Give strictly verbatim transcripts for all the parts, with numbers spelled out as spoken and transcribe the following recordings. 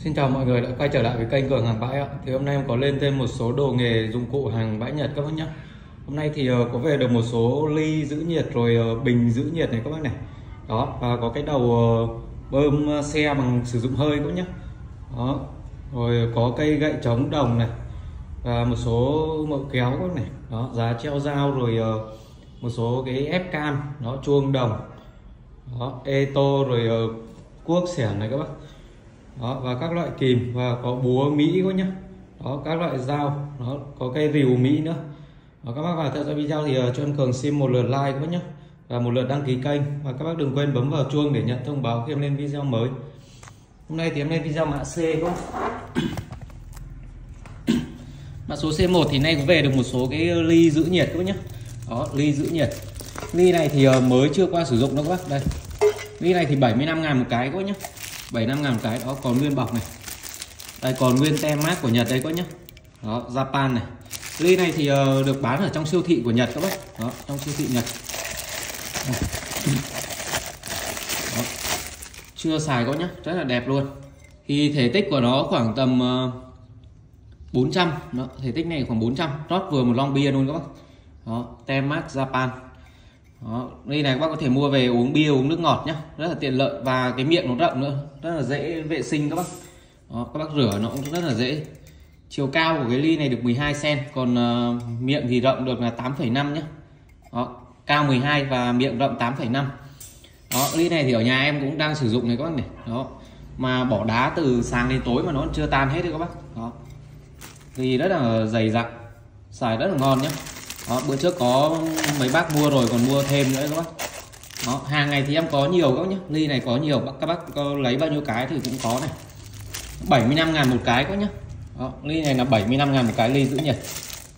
Xin chào mọi người đã quay trở lại với kênh Cửa hàng bãi ạ. Thì hôm nay em có lên thêm một số đồ nghề dụng cụ hàng bãi Nhật các bác nhé. Hôm nay thì có về được một số ly giữ nhiệt rồi bình giữ nhiệt này các bác này. Đó, và có cái đầu bơm xe bằng sử dụng hơi các bác nhé. Đó, rồi có cây gậy chống đồng này và một số mẫu kéo các bác này. Đó, giá treo dao rồi một số cái ép can, nó chuông đồng. Đó, ê tô rồi cuốc xẻng này các bác. Đó, và các loại kìm và có búa Mỹ các nhá. Đó, các loại dao, nó có cây rìu Mỹ nữa. Đó, các bác vào theo dõi video thì cho em Cường xin một lượt like các bác nhé, và một lượt đăng ký kênh, và các bác đừng quên bấm vào chuông để nhận thông báo khi em lên video mới. Hôm nay thì em lên video mã C các bác. Mã số C một thì nay cũng về được một số cái ly giữ nhiệt các bác nhé. Đó, ly giữ nhiệt. Ly này thì mới chưa qua sử dụng đâu các bác. Đây. Ly này thì bảy mươi lăm ngàn một cái các bác nhé. bảy mươi lăm ngàn một cái. Đó, còn nguyên bọc này. Đây, còn nguyên tem mác của Nhật đây các nhé. Đó, Japan này. Ly này thì uh, được bán ở trong siêu thị của Nhật các bác. Đó, trong siêu thị Nhật. Đó. Chưa xài các nhé, rất là đẹp luôn. Thì thể tích của nó khoảng tầm uh, bốn trăm. Đó, thể tích này khoảng bốn trăm. Rót vừa một lon bia luôn các bác. Đó, tem mác Japan. Đó, ly này các bác có thể mua về uống bia, uống nước ngọt nhá, rất là tiện lợi, và cái miệng nó rộng nữa, rất là dễ vệ sinh các bác. Đó, các bác rửa nó cũng rất là dễ. Chiều cao của cái ly này được mười hai xăng ti mét, còn uh, miệng thì rộng được là tám phẩy năm nhá. Đó, cao mười hai và miệng rộng tám phẩy năm. Đó, ly này thì ở nhà em cũng đang sử dụng này các bác này. Đó, mà bỏ đá từ sáng đến tối mà nó chưa tan hết đấy các bác. Đó, ly rất là dày dặn, xài rất là ngon nhá. Đó, bữa trước có mấy bác mua rồi còn mua thêm nữa các bác. Đó, hàng này thì em có nhiều các nhé. Ly này có nhiều, các bác có lấy bao nhiêu cái thì cũng có này. bảy mươi lăm ngàn một cái các nhé. Đó, ly này là bảy mươi lăm ngàn một cái ly giữ nhiệt.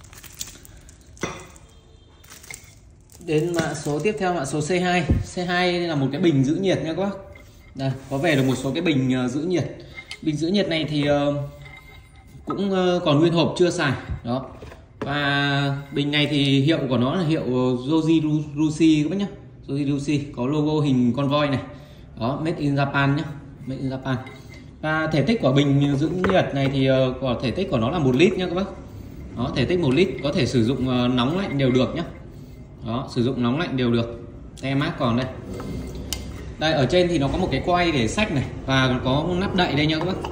Đến mã số tiếp theo, mã số C hai. C hai là một cái bình giữ nhiệt nha các bác. Đây, có về được một số cái bình uh, giữ nhiệt. Bình giữ nhiệt này thì uh, cũng uh, còn nguyên hộp chưa xài. Đó. Và bình này thì hiệu của nó là hiệu Joji Rushi các bác nhé. Joji Rushi có logo hình con voi này. Đó, made in Japan nhé, made in Japan. Và thể tích của bình giữ nhiệt này thì có thể tích của nó là một lít nha các bác. Đó, thể tích một lít, có thể sử dụng nóng lạnh đều được nhé. Đó, sử dụng nóng lạnh đều được. Tem mác còn đây. Đây, ở trên thì nó có một cái quay để xách này, và có nắp đậy đây nha các bác.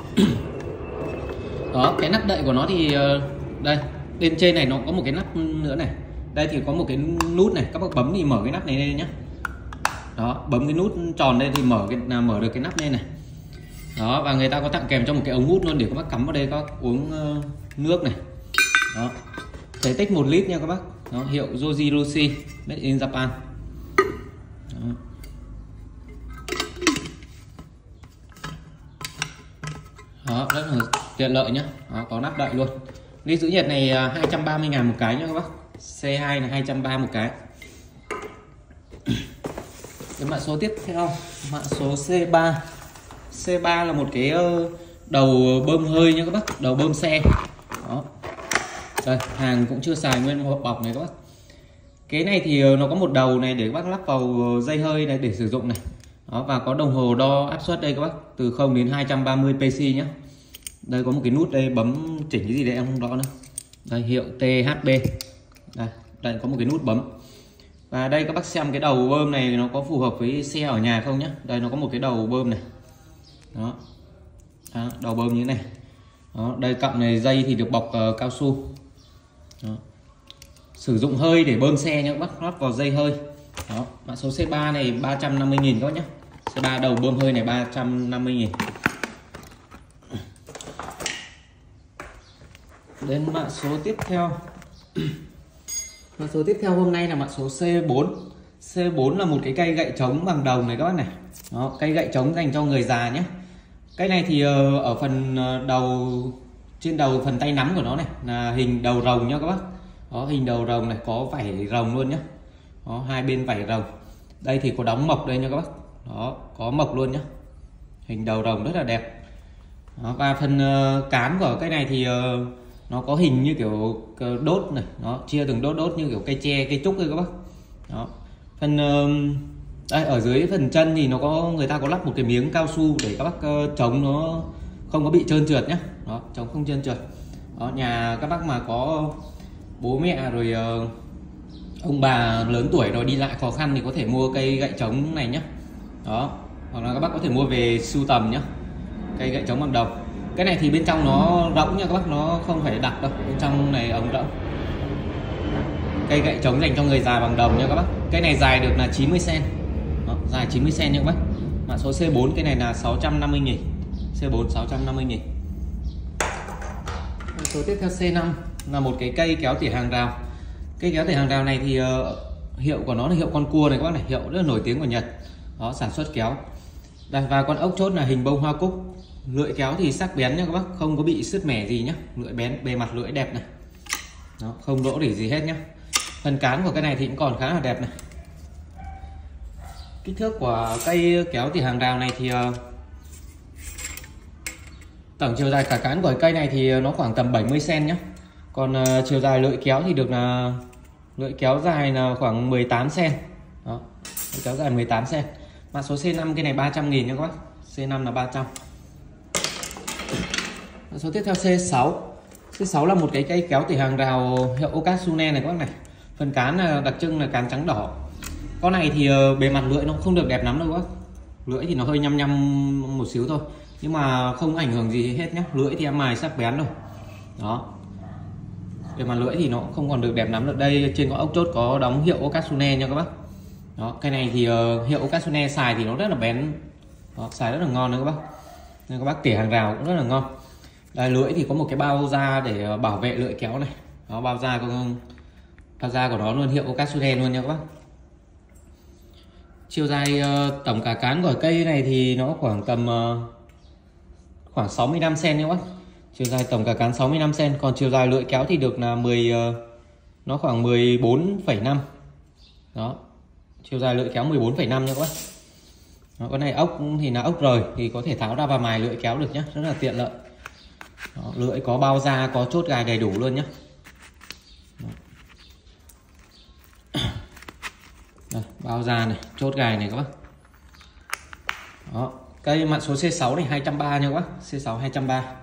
Đó, cái nắp đậy của nó thì đây, bên trên này nó có một cái nắp nữa này. Đây thì có một cái nút này, các bác bấm thì mở cái nắp này lên nhé. Đó, bấm cái nút tròn đây thì mở cái là mở được cái nắp lên này. Đó, và người ta có tặng kèm cho một cái ống hút luôn để các bác cắm vào đây các bác uống uh, nước này. Đó, thể tích một lít nha các bác. Đó, hiệu Joji Rushi, made in Japan. Đó. Đó, rất là tiện lợi nhé. Đó, có nắp đậy luôn. Ly giữ nhiệt này hai trăm ba mươi ngàn một cái nha các bác. C hai là hai trăm ba mươi một cái. Cái mã số tiếp theo, mã số C ba. C ba là một cái đầu bơm hơi nha các bác, đầu bơm xe. Đó. Đây, hàng cũng chưa xài nguyên hộp bọc này các bác. Cái này thì nó có một đầu này để các bác lắp vào dây hơi này để sử dụng này. Đó, và có đồng hồ đo áp suất đây các bác, từ không đến hai trăm ba mươi P C nhé. Đây có một cái nút đây, bấm chỉnh cái gì đây em không rõ nữa. Đây, hiệu T H B. Đây, đây có một cái nút bấm. Và đây các bác xem cái đầu bơm này nó có phù hợp với xe ở nhà không nhé. Đây nó có một cái đầu bơm này. Đó. Đó, đầu bơm như thế này. Đó, đây cặn này dây thì được bọc uh, cao su. Đó. Sử dụng hơi để bơm xe nhé các bác, lắp vào dây hơi. Đó, mã số C ba này ba trăm năm mươi nghìn các bác nhé. C ba đầu bơm hơi này ba trăm năm mươi nghìn. Đến mã số tiếp theo. Mã số tiếp theo hôm nay là mã số C bốn. C bốn là một cái cây gậy trống bằng đồng này các bác này. Đó, cây gậy trống dành cho người già nhé. Cây này thì ở phần đầu, trên đầu phần tay nắm của nó này là hình đầu rồng nha các bác. Đó, hình đầu rồng này, có vảy rồng luôn nhé. Đó, hai bên vảy rồng. Đây thì có đóng mộc đây nha các bác. Đó, có mộc luôn nhé. Hình đầu rồng rất là đẹp. Đó, và phần uh, cán của cây này thì uh, nó có hình như kiểu đốt này, nó chia từng đốt đốt như kiểu cây tre, cây trúc ấy các bác. Đó, phần uh, đây ở dưới phần chân thì nó có, người ta có lắp một cái miếng cao su để các bác uh, chống nó không có bị trơn trượt nhá. Đó, chống không trơn trượt. Đó, nhà các bác mà có bố mẹ rồi uh, ông bà lớn tuổi rồi đi lại khó khăn thì có thể mua cây gậy chống này nhá. Đó, hoặc là các bác có thể mua về sưu tầm nhá. Cây gậy chống bằng đồng. Cái này thì bên trong nó rỗng nha các bác, nó không phải đặc đâu, bên trong này ống rỗng. Cây gậy chống dành cho người già bằng đồng nha các bác. Cái này dài được là chín mươi xen. Đó, dài chín mươi xen nha các bác. Mã số C bốn, cái này là sáu trăm năm mươi nghìn. C bốn sáu trăm năm mươi nghìn. Số tiếp theo C năm là một cái cây kéo tỉa hàng rào. Cây kéo tỉa hàng rào này thì uh, hiệu của nó là hiệu con cua này các bác này, hiệu rất là nổi tiếng của Nhật. Đó, sản xuất kéo. Đây, và con ốc chốt là hình bông hoa cúc. Lưỡi kéo thì sắc bén nha các bác, không có bị sứt mẻ gì nhá. Lưỡi bén, bề mặt lưỡi đẹp này. Đó, không lỗ rỉ gì hết nhá. Phần cán của cái này thì cũng còn khá là đẹp này. Kích thước của cây kéo tỉa hàng rào này thì uh, tổng chiều dài cả cán của cây này thì nó khoảng tầm bảy mươi xen nhá. Còn uh, chiều dài lưỡi kéo thì được là lưỡi kéo dài là khoảng mười tám xen. Đó, lưỡi kéo dài mười tám xen. Mã số C năm, cái này ba trăm nghìn nha các bác. C năm là ba trăm. Mã số tiếp theo C sáu. C sáu là một cái cây kéo tỉa hàng rào hiệu Okasune này các bác này. Phần cán là đặc trưng là cán trắng đỏ. Con này thì uh, bề mặt lưỡi nó không được đẹp lắm đâu các bác. Lưỡi thì nó hơi nhăm nhăm một xíu thôi, nhưng mà không ảnh hưởng gì hết nhé. Lưỡi thì em mài sắc bén rồi. Đó, bề mặt lưỡi thì nó không còn được đẹp lắm được. Đây trên có ốc chốt có đóng hiệu Okasune nha các bác. Đó, cái này thì uh, hiệu Okasune xài thì nó rất là bén. Đó, xài rất là ngon nữa các bác. Nên các bác tỉa hàng rào cũng rất là ngon. Đây, lưỡi thì có một cái bao da để bảo vệ lưỡi kéo này. Đó, bao da của bao da của nó luôn, hiệu Okasune luôn nha các bác. Chiều dài uh, tổng cả cán của cây này thì nó khoảng tầm uh, khoảng sáu mươi lăm xen nha các bác. Chiều dài tổng cả cán sáu mươi lăm xen, còn chiều dài lưỡi kéo thì được là mười uh, nó khoảng mười bốn phẩy năm. Đó, chiều dài lưỡi kéo mười bốn phẩy năm nha các bác. Đó, con này ốc thì là ốc rời thì có thể tháo ra và mài lưỡi kéo được nhá, rất là tiện lợi. Đó, lưỡi có bao da, có chốt gài đầy đủ luôn nhá. Đây, bao da này, chốt gài này các bác. Đó, cây mã số C sáu này hai trăm ba mươi nha các bác. C sáu hai trăm ba mươi.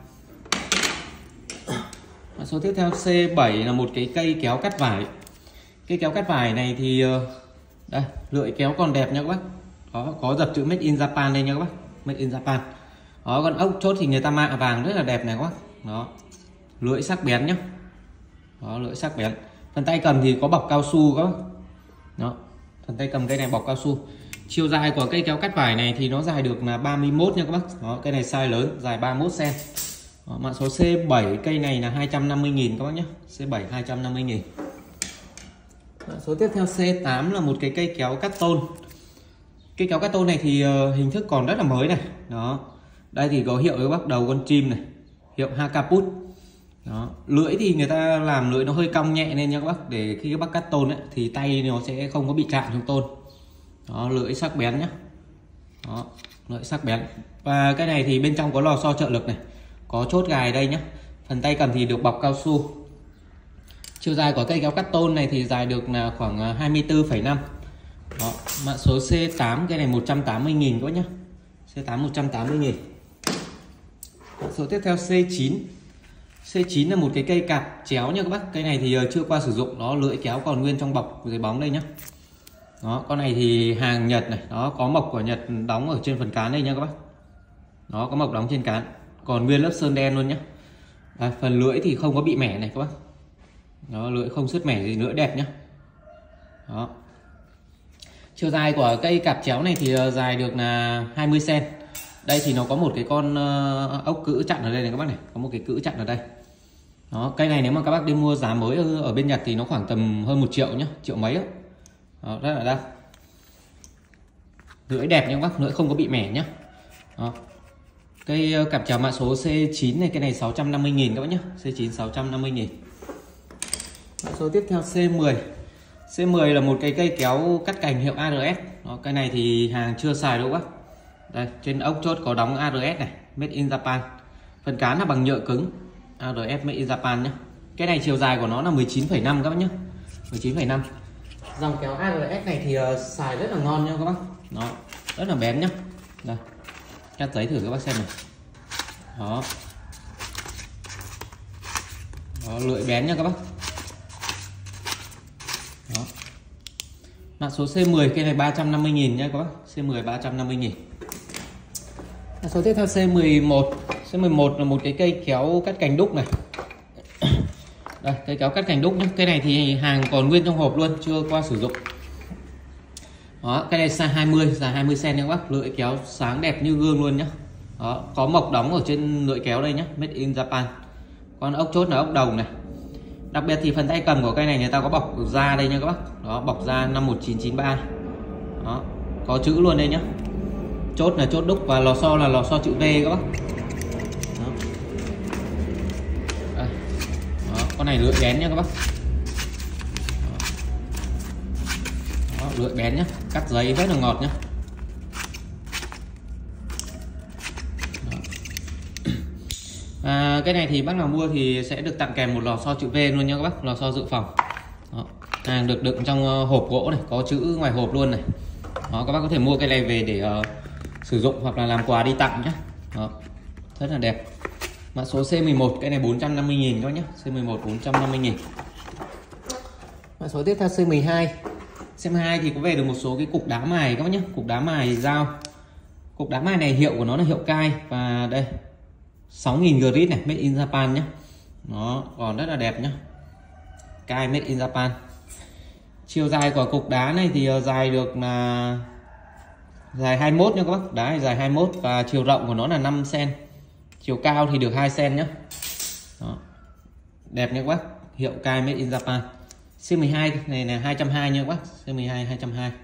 Mã số tiếp theo C bảy là một cái cây kéo cắt vải. Cây kéo cắt vải này thì đây, lưỡi kéo còn đẹp nha các bác. Đó, có dập chữ Made in Japan đây nha các bác. Made in Japan. Đó, con ốc chốt thì người ta mạ vàng rất là đẹp này các bác. Đó, lưỡi sắc bén nhá. Đó, lưỡi sắc bén. Phần tay cầm thì có bọc cao su các bác. Đó, phần tay cầm cây này bọc cao su. Chiều dài của cây kéo cắt vải này thì nó dài được là ba mươi mốt nha các bác. Đó, cây này size lớn, dài ba mươi mốt xen. Đó, mã số C bảy, cây này là hai trăm năm mươi nghìn các bác nhé. C bảy hai trăm năm mươi nghìn. Mã số tiếp theo C tám là một cái cây kéo cắt tôn. Cây kéo cắt tôn này thì uh, hình thức còn rất là mới này. Đó, đây thì có hiệu các bác, đầu con chim này, hiệu Hakaput. Đó, lưỡi thì người ta làm lưỡi nó hơi cong nhẹ nên nha các bác, để khi các bác cắt tôn ấy, thì tay nó sẽ không có bị chạm trong tôn. Đó, lưỡi sắc bén nhá. Đó, lưỡi sắc bén. Và cái này thì bên trong có lò xo trợ lực này, có chốt gài đây nhá. Phần tay cầm thì được bọc cao su. Chiều dài của cây kéo cắt tôn này thì dài được là khoảng hai mươi tư phẩy năm. Đó, mã số C tám, cái này một trăm tám mươi nghìn các bác nhá. C tám một trăm tám mươi nghìn. Mã số tiếp theo C chín. C chín là một cái cây cạp chéo nha các bác. Cây này thì chưa qua sử dụng, nó lưỡi kéo còn nguyên trong bọc dưới bóng đây nhá. Đó, con này thì hàng Nhật này, đó có mộc của Nhật đóng ở trên phần cán đây nha các bác. Đó, có mộc đóng trên cán, còn nguyên lớp sơn đen luôn nhá. Đây, phần lưỡi thì không có bị mẻ này các bác. Đó, lưỡi không sứt mẻ gì nữa, đẹp nhá. Đó. Chiều dài của cây cạp chéo này thì dài được là hai mươi xen. Đây thì nó có một cái con ốc cữ chặn ở đây này các bác này, có một cái cữ chặn ở đây. Đó, cây này nếu mà các bác đi mua giá mới ở, ở bên Nhật thì nó khoảng tầm hơn một triệu nhá, triệu mấy á. Đó, rất là đắt. Lưỡi đẹp nha các bác, lưỡi không có bị mẻ nhá. Đó. Cây cặp chéo mã số C chín này, cái này sáu trăm năm mươi nghìn các bác nhá. C chín sáu trăm năm mươi nghìn. Mã số tiếp theo C mười. C mười là một cái cây kéo cắt cành hiệu a rờ ét. Đó, cây này thì hàng chưa xài đâu các bác. Đây, trên ốc chốt có đóng a rờ ét này, Made in Japan. Phần cán là bằng nhựa cứng, a rờ ét Made in Japan nhá. Cái này chiều dài của nó là mười chín phẩy năm các bác nhá. mười chín phẩy năm. Dòng kéo a rờ ét này thì uh, xài rất là ngon nha các bác. Nó rất là bén nhá. Đây, cắt giấy thử các bác xem này. Đó. Đó, lưỡi bén nha các bác. Đó. Mã số C mười cây này ba trăm năm mươi nghìn nha các bác. C mười ba trăm năm mươi nghìn. Mã số tiếp theo C mười một. C mười một là một cái cây kéo cắt cành đúc này. Đây, cây kéo cắt cành đúc nhé. Cây này thì hàng còn nguyên trong hộp luôn, chưa qua sử dụng. Đó, cái này size hai mươi, dài hai mươi xăng-ti-mét nha các bác. Lưỡi kéo sáng đẹp như gương luôn nhá. Đó, có mộc đóng ở trên lưỡi kéo đây nhá, made in Japan. Con ốc chốt là ốc đồng này. Đặc biệt thì phần tay cầm của cây này người ta có bọc da đây nha các bác. Đó, bọc da năm một chín chín ba. Đó, có chữ luôn đây nhá. Chốt là chốt đúc và lò xo là lò xo chữ V các bác. Đó. Đây. Đó, con này lưỡi bén nha các bác. Đó. Đó, lưỡi bén nhá, cắt giấy rất là ngọt nhá. À, cái này thì bác nào mua thì sẽ được tặng kèm một lò xo chữ V luôn nha các bác, lò xo dự phòng. Đó. Hàng được đựng trong hộp gỗ này, có chữ ngoài hộp luôn này. Đó, các bác có thể mua cái này về để uh, sử dụng hoặc là làm quà đi tặng nhé. Đó. Rất là đẹp. Mã số C mười một, cái này bốn trăm năm mươi nghìn các bác nhé. C mười một bốn trăm năm mươi nghìn. Mã số tiếp theo C mười hai. C mười hai thì có về được một số cái cục đá mài các bác nhé, cục đá mài dao. Cục đá mài này hiệu của nó là hiệu Kai và đây sáu nghìn grit này, made in Japan nhé. Nó còn rất là đẹp nhé. Kai made in Japan. Chiều dài của cục đá này thì dài được là dài hai mươi mốt nha các bác. Đá này dài hai mươi mốt và chiều rộng của nó là năm xăng-ti-mét. Chiều cao thì được hai xăng-ti-mét nhé. Đó. Đẹp nha các bác. Hiệu Kai made in Japan. C mười hai này là hai trăm hai mươi nha các bác. C mười hai hai trăm hai mươi.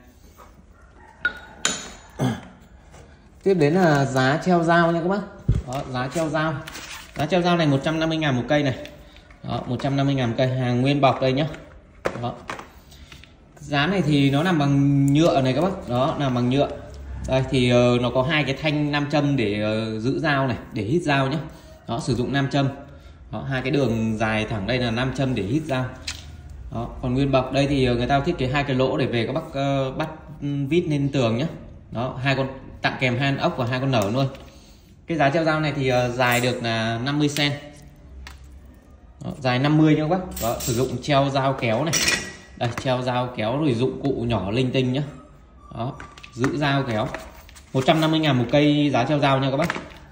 Tiếp đến là giá treo dao nha các bác. Đó, giá treo dao. Giá treo dao này một trăm năm mươi ngàn một cây này. Đó, một trăm năm mươi ngàn một cây, hàng nguyên bọc đây nhá. Đó. Giá này thì nó làm bằng nhựa này các bác. Đó, làm bằng nhựa. Đây thì uh, nó có hai cái thanh nam châm để uh, giữ dao này, để hít dao nhá. Đó, sử dụng nam châm. Đó, hai cái đường dài thẳng đây là nam châm để hít dao. Đó, còn nguyên bọc đây thì người ta thiết kế hai cái lỗ để về các bác uh, bắt vít lên tường nhá. Đó, hai con tặng kèm hai con ốc và hai con nở luôn. Cái giá treo dao này thì uh, dài được là năm mươi xăng-ti-mét. Đó, dài năm mươi nha các bác. Đó, sử dụng treo dao kéo này. Đây, treo dao kéo rồi dụng cụ nhỏ linh tinh nhá. Đó, giữ dao kéo. một trăm năm mươi ngàn một cây giá treo dao nha các bác.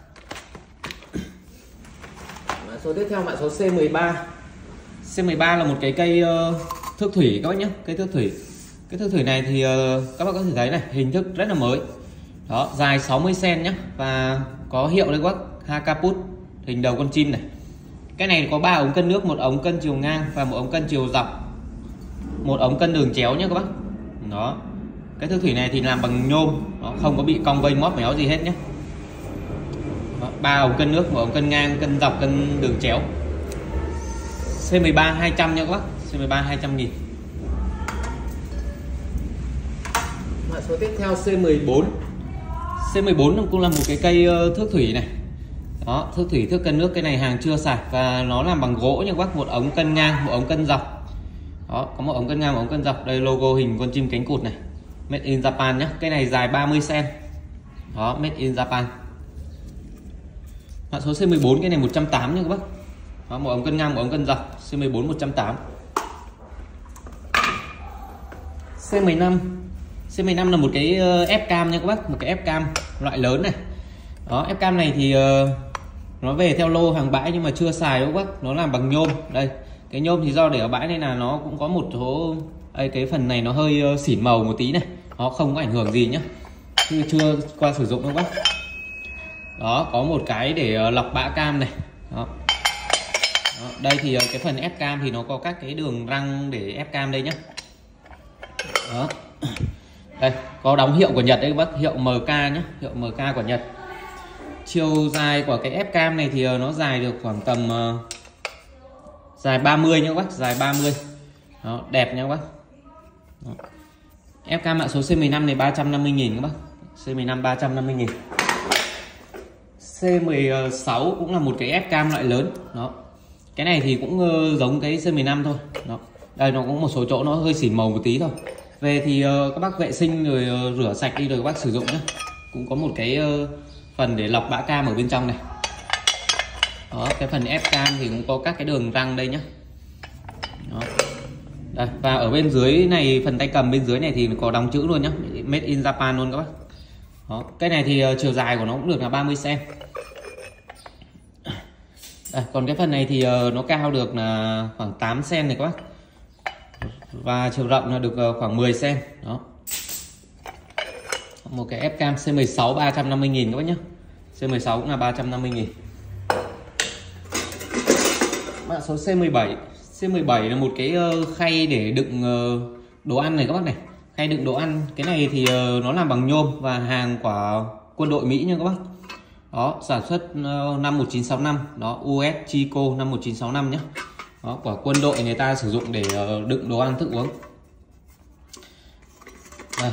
Mã số tiếp theo, mã số C mười ba. C mười ba là một cái cây uh, thước thủy các bác nhé, cây thước thủy. Cái thước thủy này thì uh, các bác có thể thấy này, hình thức rất là mới. Đó, dài sáu mươi xăng-ti-mét nhá và có hiệu đây các bác, Hakaput, hình đầu con chim này. Cái này có ba ống cân nước, một ống cân chiều ngang và một ống cân chiều dọc, một ống cân đường chéo nhé các bác. Đó, cái thước thủy này thì làm bằng nhôm, nó không có bị cong vênh móp méo gì hết nhé. Ba ống cân nước, một ống cân ngang, cân dọc, cân đường chéo. C mười ba hai trăm nha các bác. C mười ba hai trăm nghìn. Mã số tiếp theo C mười bốn. C mười bốn cũng là một cái cây thước thủy này. Đó, thước thủy, thước cân nước. Cái này hàng chưa sạch và nó làm bằng gỗ nha các bác. Một ống cân ngang, một ống cân dọc. Đó, có một ống cân ngang, một ống cân dọc. Đây logo hình con chim cánh cụt này, made in Japan nhé. Cái này dài ba mươi xăng-ti-mét. Đó, made in Japan. Mã số C mười bốn, cái này một trăm tám mươi nha các bác. Đó, một ống cân ngang, một ống cân dọc. C mười bốn một trăm tám mươi. C mười lăm. C mười lăm là một cái ép cam nha các bác, một cái ép cam loại lớn này. Đó, ép cam này thì uh, nó về theo lô hàng bãi nhưng mà chưa xài đâu các bác. Nó làm bằng nhôm. Đây, cái nhôm thì do để ở bãi nên là nó cũng có một số đây, cái phần này nó hơi uh, xỉn màu một tí này. Nó không có ảnh hưởng gì nhá, chứ chưa qua sử dụng đâu các bác. Đó, có một cái để uh, lọc bã cam này. Đó. Đó, đây thì uh, cái phần ép cam thì nó có các cái đường răng để ép cam đây nhá. Đó. Đây, có đóng hiệu của Nhật đấy các bác, hiệu em ca nhé, hiệu em ca của Nhật. Chiều dài của cái ép cam này thì nó dài được khoảng tầm uh, dài ba mươi nha các bác, dài ba mươi. Đó, đẹp nha các bác. Đó. Ép cam mã số C mười lăm này ba trăm năm mươi nghìn các bác. C mười lăm ba trăm năm mươi nghìn. C mười sáu cũng là một cái ép cam loại lớn. Đó. Cái này thì cũng uh, giống cái C mười lăm thôi. Đó. Đây nó cũng một số chỗ nó hơi xỉn màu một tí thôi. Về thì uh, các bác vệ sinh rồi uh, rửa sạch đi rồi các bác sử dụng nhé. Cũng có một cái uh, phần để lọc bã cam ở bên trong này. Đó, cái phần ép cam thì cũng có các cái đường răng đây nhá. Đó. Đây, và ở bên dưới này, phần tay cầm bên dưới này thì có đóng chữ luôn nhá, Made in Japan luôn các bác. Đó, cái này thì uh, chiều dài của nó cũng được là ba mươi xăng ti mét. Đây, còn cái phần này thì uh, nó cao được là khoảng tám xăng ti mét này các bác. Và chiều rộng là được uh, khoảng mười xăng ti mét. Đó. Một cái ép cam C mười sáu ba trăm năm mươi nghìn các bác nhé. C mười sáu cũng là ba trăm năm mươi nghìn. Mã số C mười bảy. C mười bảy là một cái khay để đựng đồ ăn này các bác này. Khay đựng đồ ăn. Cái này thì nó làm bằng nhôm và hàng của quân đội Mỹ nha các bác. Đó, sản xuất năm một chín sáu năm. Đó, u ét Chico năm một chín sáu năm nhé. Đó, của quân đội người ta sử dụng để đựng đồ ăn thức uống. Đây.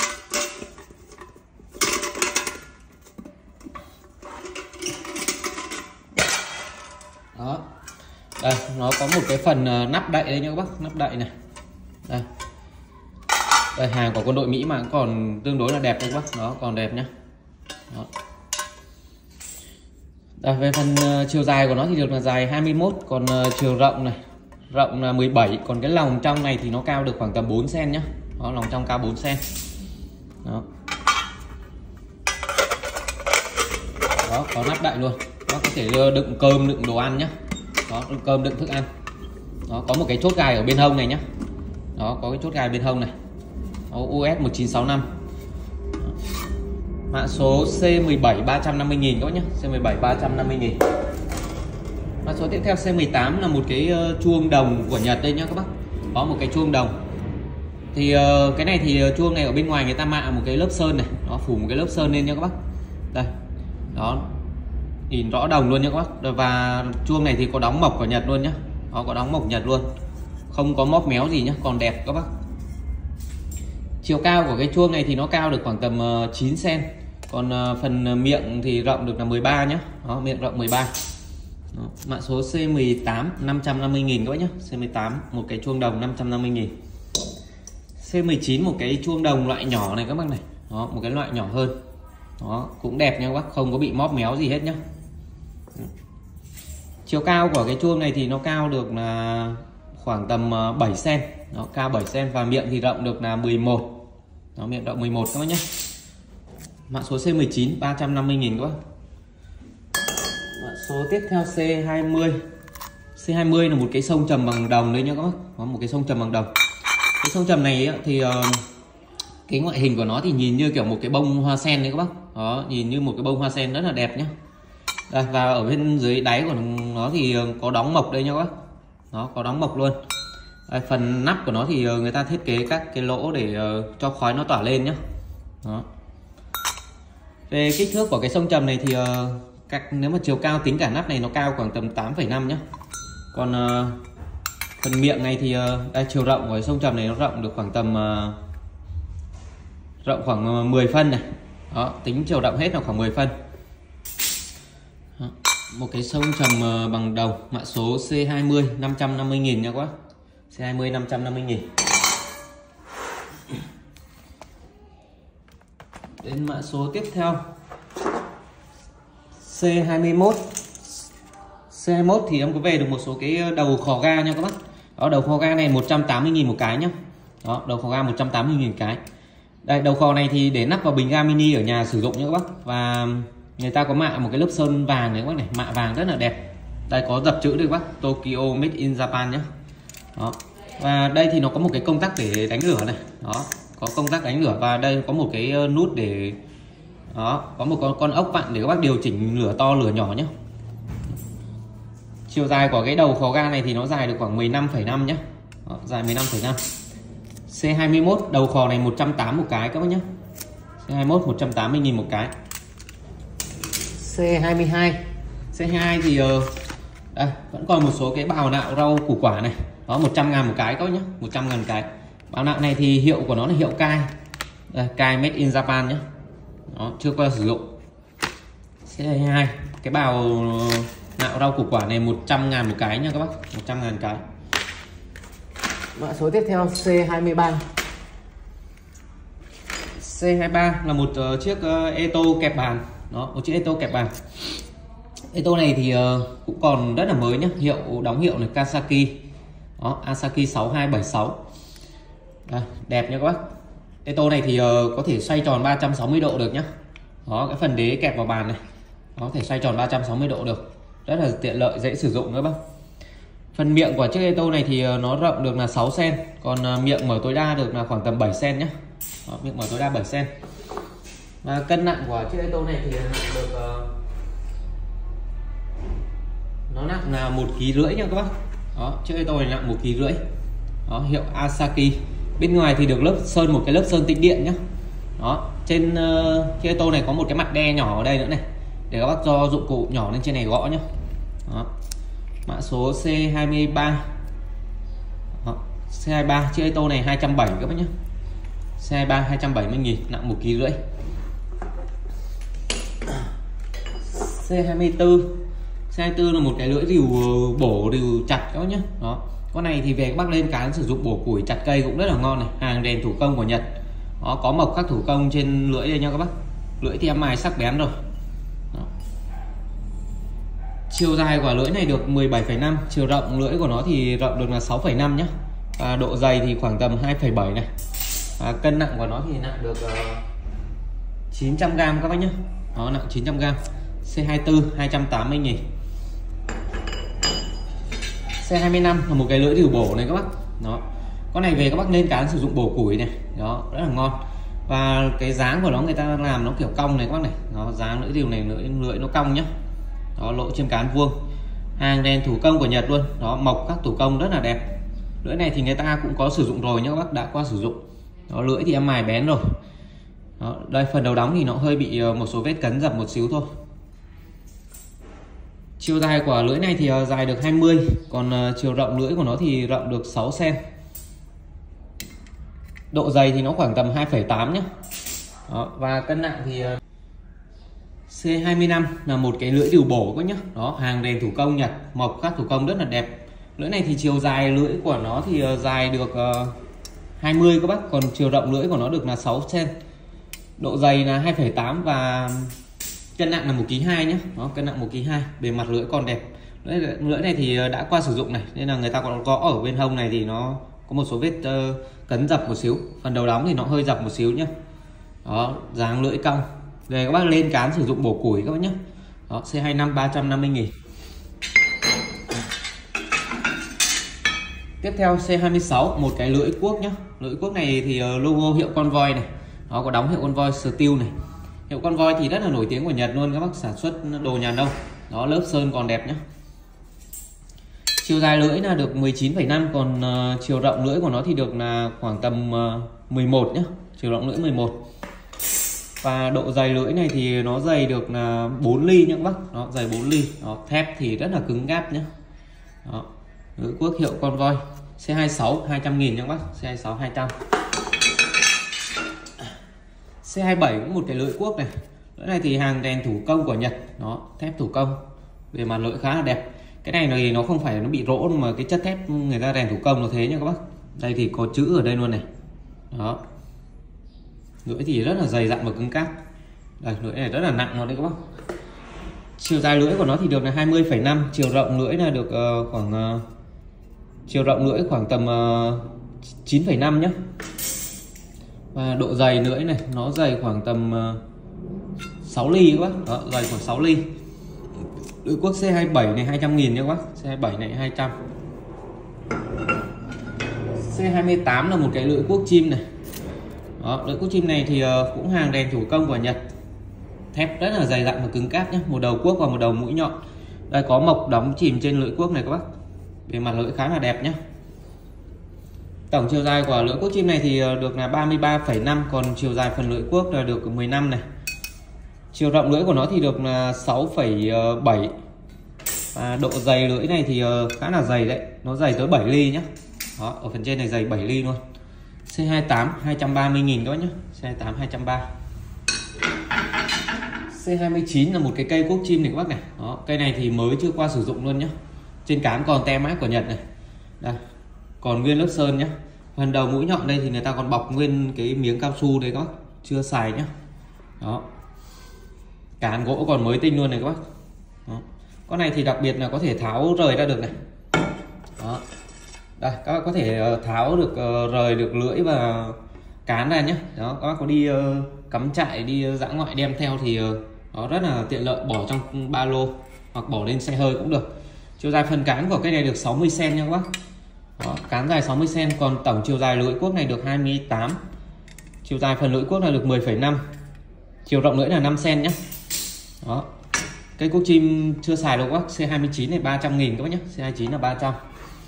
Đó. Đây, nó có một cái phần nắp đậy đây nha các bác, nắp đậy này. Đây. Đây, hàng của quân đội Mỹ mà cũng còn tương đối là đẹp đấy các bác. Đó, còn đẹp nhá. Đó. Đây, về phần uh, chiều dài của nó thì được là dài hai mươi mốt, còn uh, chiều rộng này, rộng là mười bảy, còn cái lòng trong này thì nó cao được khoảng tầm bốn xăng ti mét nhá. Đó, lòng trong cao bốn xăng ti mét. Đó. Đó, có nắp đậy luôn. Nó có thể đựng cơm, đựng đồ ăn nhá. Đó, đựng cơm, đựng thức ăn. Đó, có một cái chốt gài ở bên hông này nhá. Đó, có cái chốt gài bên hông này. Đó, u ét một chín sáu năm. Đó. Mã số C mười bảy ba trăm năm mươi nghìn các bác nhé. C mười bảy ba trăm năm mươi nghìn. Mã số tiếp theo C mười tám là một cái uh, chuông đồng của Nhật đây nhá các bác. Có một cái chuông đồng. Thì uh, cái này thì uh, chuông này ở bên ngoài người ta mạ một cái lớp sơn này. Nó phủ một cái lớp sơn lên nha các bác. Đây. Đó. Nhìn rõ đồng luôn nha các bác. Và chuông này thì có đóng mộc của Nhật luôn nhá. Nó có đóng mộc Nhật luôn. Không có móp méo gì nhá, còn đẹp các bác. Chiều cao của cái chuông này thì nó cao được khoảng tầm uh, chín xăng ti mét. Còn uh, phần miệng thì rộng được là mười ba nhá. Đó, miệng rộng mười ba. Đó, mã số C mười tám năm trăm năm mươi nghìn các bác nhá. C mười tám một cái chuông đồng năm trăm năm mươi nghìn. C mười chín một cái chuông đồng loại nhỏ này các bác này. Đó, một cái loại nhỏ hơn. Đó, cũng đẹp nha các bác, không có bị móp méo gì hết nhá. Chiều cao của cái chuông này thì nó cao được là khoảng tầm bảy xăng ti mét. Nó cao bảy xăng ti mét và miệng thì rộng được là mười một. Nó miệng rộng mười một các bác nhé. Mã số C mười chín ba trăm năm mươi nghìn các bác. Mã số tiếp theo C hai mươi. C hai mươi là một cái sông trầm bằng đồng đấy nhá các bác. Có một cái sông trầm bằng đồng. Cái sông trầm này thì uh, cái ngoại hình của nó thì nhìn như kiểu một cái bông hoa sen đấy các bác. Đó, nhìn như một cái bông hoa sen rất là đẹp nhá. Đây, và ở bên dưới đáy của nó thì có đóng mộc đây nha các bác. Nó có đóng mộc luôn. Đây, phần nắp của nó thì người ta thiết kế các cái lỗ để uh, cho khói nó tỏa lên nhá. Đó. Về kích thước của cái sông trầm này thì uh, các nếu mà chiều cao tính cả nắp này nó cao khoảng tầm tám phẩy năm nhá. Còn uh, phần miệng này thì uh, đây, chiều rộng của cái sông trầm này nó rộng được khoảng tầm uh, rộng khoảng mười phân này. Đó, tính chiều rộng hết là khoảng mười phân. Đó. Một cái sông trầm bằng đồng, mã số C hai mươi năm trăm năm mươi nghìn nha các bác. C hai mươi năm trăm năm mươi nghìn. Đến mã số tiếp theo C hai mươi mốt. C hai mươi mốt thì em có về được một số cái đầu khò ga nha các bác. Đó, đầu khò ga này một trăm tám mươi nghìn một cái nhá. Đó, đầu khò ga một trăm tám mươi nghìn cái. Đây, đầu khò này thì để nắp vào bình ga mini ở nhà sử dụng nha các bác. Và người ta có mạ một cái lớp sơn vàng này các bác này, mạ vàng rất là đẹp. Đây có dập chữ đây các bác, Tokyo Made in Japan nhé. Đó. Và đây thì nó có một cái công tắc để đánh lửa này. Đó, có công tắc đánh lửa và đây có một cái nút để đó, có một con con ốc vặn để các bác điều chỉnh lửa to lửa nhỏ nhé. Chiều dài của cái đầu khò ga này thì nó dài được khoảng mười lăm phẩy năm nhé. Đó, dài mười lăm phẩy năm. C hai mươi mốt đầu khò này một trăm tám mươi một cái các bác nhé. C hai mươi mốt một trăm tám mươi nghìn một cái. C hai mươi hai. C hai mươi hai thì uh, đây, vẫn còn một số cái bào nạo rau củ quả này. Đó, một trăm ngàn một cái các bác nhé, một trăm ngàn cái. Bào nạo này thì hiệu của nó là hiệu Kai. Đây, Kai Made in Japan nhé. Đó, chưa qua sử dụng. C hai mươi hai. Cái bào nạo rau củ quả này một trăm ngàn một cái nha các bác, một trăm ngàn cái. Mã số tiếp theo C hai mươi ba. C hai mươi ba là một uh, chiếc uh, Eto kẹp bàn. Đó, một chiếc Eto kẹp bàn. Ô tô này thì uh, cũng còn rất là mới nhá, hiệu đóng hiệu này Kawasaki. Đó, Asaki sáu hai bảy sáu. Đây, đẹp nha các bác. Ô tô này thì uh, có thể xoay tròn ba trăm sáu mươi độ được nhá. Đó, cái phần đế kẹp vào bàn này. Nó có thể xoay tròn ba trăm sáu mươi độ được. Rất là tiện lợi, dễ sử dụng các bác. Phần miệng của chiếc ô tô này thì uh, nó rộng được là sáu xen, còn uh, miệng mở tối đa được là khoảng tầm bảy xen nhá. Đó, miệng mở tối đa bảy xen. Và cân nặng của chiếc ô tô này thì nặng được uh, nó nặng là một ký rưỡi nha các bác. Đó, chiếc ô tô này nặng một ký rưỡi. Đó, hiệu Asaki. Bên ngoài thì được lớp sơn một cái lớp sơn tĩnh điện nhá. Đó, trên uh, chiếc ô tô này có một cái mặt đe nhỏ ở đây nữa này, để các bác do dụng cụ nhỏ lên trên này gõ nhá. Đó, mã số C hai mươi ba. Đó, C hai mươi ba, chiếc ô tô này hai trăm bảy mươi các bác nhé. C hai mươi ba hai trăm bảy mươi nghìn, nặng một ký rưỡi. C hai mươi tư. C hai mươi tư là một cái lưỡi rìu bổ rìu chặt các bác nhé. Đó, con này thì về các bác lên cán sử dụng bổ củi chặt cây cũng rất là ngon này, hàng rèn thủ công của Nhật. Đó, có mộc khắc thủ công trên lưỡi đây nha các bác. Lưỡi thì em mài sắc bén rồi. Đó. Chiều dài của lưỡi này được mười bảy phẩy năm, chiều rộng lưỡi của nó thì rộng được là sáu phẩy năm nhé. Và độ dày thì khoảng tầm hai phẩy bảy này. Và cân nặng của nó thì nặng được uh, chín trăm gam các bác nhé. Nó nặng chín trăm gam. C hai mươi tư hai trăm tám mươi nghìn. C hai mươi lăm là một cái lưỡi rìu bổ này các bác. Đó, con này về các bác lên cán sử dụng bổ củi này, đó, rất là ngon. Và cái dáng của nó người ta làm nó kiểu cong này các bác này. Nó dáng lưỡi rìu này, lưỡi lưỡi nó cong nhá. Đó, lỗ trên cán vuông, hàng rèn thủ công của Nhật luôn. Đó, mộc các thủ công rất là đẹp. Lưỡi này thì người ta cũng có sử dụng rồi nhá các bác, đã qua sử dụng. Đó, lưỡi thì em mài bén rồi. Đó, đây phần đầu đóng thì nó hơi bị một số vết cấn dập một xíu thôi. Chiều dài của lưỡi này thì dài được hai mươi, còn chiều rộng lưỡi của nó thì rộng được sáu xen. Độ dày thì nó khoảng tầm hai phẩy tám nhé. Đó, và cân nặng thì C hai mươi lăm là một cái lưỡi rìu bổ các nhá. Đó, hàng rèn thủ công Nhật, mộc khắc thủ công rất là đẹp. Lưỡi này thì chiều dài lưỡi của nó thì dài được uh, hai mươi các bác, còn chiều rộng lưỡi của nó được là sáu xen. Độ dày là hai phẩy tám và cân nặng là một ký hai nhé. Đó, cân nặng một ký hai, bề mặt lưỡi còn đẹp. Lưỡi, lưỡi này thì đã qua sử dụng này, nên là người ta còn có ở bên hông này thì nó có một số vết uh, cấn dập một xíu. Phần đầu đóng thì nó hơi dập một xíu nhé. Đó, dáng lưỡi cong. Để các bác lên cán sử dụng bổ củi các bác nhé. Đó, C hai mươi lăm ba trăm năm mươi nghìn. Tiếp theo C hai mươi sáu, một cái lưỡi cuốc nhé. Lưỡi cuốc này thì logo hiệu Convoy này. Nó có đóng hiệu Convoy Steel này. Hiệu Convoy thì rất là nổi tiếng của Nhật luôn các bác, sản xuất đồ nhà nông. Đó, lớp sơn còn đẹp nhé. Chiều dài lưỡi là được mười chín phẩy năm, còn uh, chiều rộng lưỡi của nó thì được là khoảng tầm uh, mười một nhé. Chiều rộng lưỡi mười một. Và độ dày lưỡi này thì nó dày được là bốn ly nhé các bác. Nó dày bốn ly. Đó, thép thì rất là cứng cáp nhé. Đó, lưỡi cuốc hiệu Convoy. C hai mươi sáu hai trăm nghìn nhé các bác. C hai mươi sáu hai trăm. C hai mươi bảy cũng một cái lưỡi cuốc này. Lưỡi này thì hàng rèn thủ công của Nhật. Đó, thép thủ công. Bề mặt lưỡi khá là đẹp. Cái này thì nó không phải nó bị rỗ, mà cái chất thép người ta rèn thủ công nó thế nha các bác. Đây thì có chữ ở đây luôn này. Đó, lưỡi thì rất là dày dặn và cứng cáp. Đây, lưỡi này rất là nặng luôn đấy các bác. Chiều dài lưỡi của nó thì được là hai mươi phẩy năm, chiều rộng lưỡi là được uh, khoảng uh, chiều rộng lưỡi khoảng tầm uh, chín phẩy năm nhé. Và độ dày lưỡi này nó dày khoảng tầm uh, sáu ly các bác. Đó, dày khoảng sáu ly. Lưỡi cuốc C hai mươi bảy này hai trăm nghìn nhé các bác. C hai mươi bảy này hai trăm. C hai mươi tám là một cái lưỡi cuốc chim này. Đó, lưỡi cuốc chim này thì uh, cũng hàng rèn thủ công của Nhật. Thép rất là dày dặn và cứng cáp nhé. Một đầu cuốc và một đầu mũi nhọn. Đây có mộc đóng chìm trên lưỡi cuốc này các bác. Bề mặt lưỡi khá là đẹp nhé. Tổng chiều dài của lưỡi cuốc chim này thì được là ba mươi ba phẩy năm, còn chiều dài phần lưỡi cuốc là được mười lăm này. Chiều rộng lưỡi của nó thì được là sáu phẩy bảy. Và độ dày lưỡi này thì khá là dày đấy, nó dày tới bảy ly nhé. Đó, ở phần trên này dày bảy ly luôn. C hai mươi tám hai trăm ba mươi nghìn đó nhé. C hai mươi tám hai trăm ba mươi. C hai mươi chín là một cái cây cuốc chim này các bác này. Đó, cây này thì mới chưa qua sử dụng luôn nhé. Trên cán còn tem mác của Nhật này. Đây, còn nguyên lớp sơn nhé. Phần đầu mũi nhọn đây thì người ta còn bọc nguyên cái miếng cao su đấy các bác, chưa xài nhé. Đó, cán gỗ còn mới tinh luôn này các bác. Đó, Con này thì đặc biệt là có thể tháo rời ra được này. Đó. Đây, các bác có thể tháo được, rời được lưỡi và cán ra nhé. Đó, các bác có đi cắm trại, đi dã ngoại đem theo thì nó rất là tiện lợi, bỏ trong ba lô hoặc bỏ lên xe hơi cũng được. Chiều dài phần cán của cái này được sáu mươi xăng-ti-mét nha các bác. Đó, cán dài sáu mươi xăng-ti-mét, còn tổng chiều dài lưỡi cuốc này được hai mươi tám. Chiều dài phần lưỡi cuốc này được mười phẩy năm. Chiều rộng lưỡi là năm xăng-ti-mét nhé. Đó. Cây cuốc chim chưa xài đâu các bác. C hai mươi chín này ba trăm nghìn các bác nhé. C hai mươi chín là ba trăm.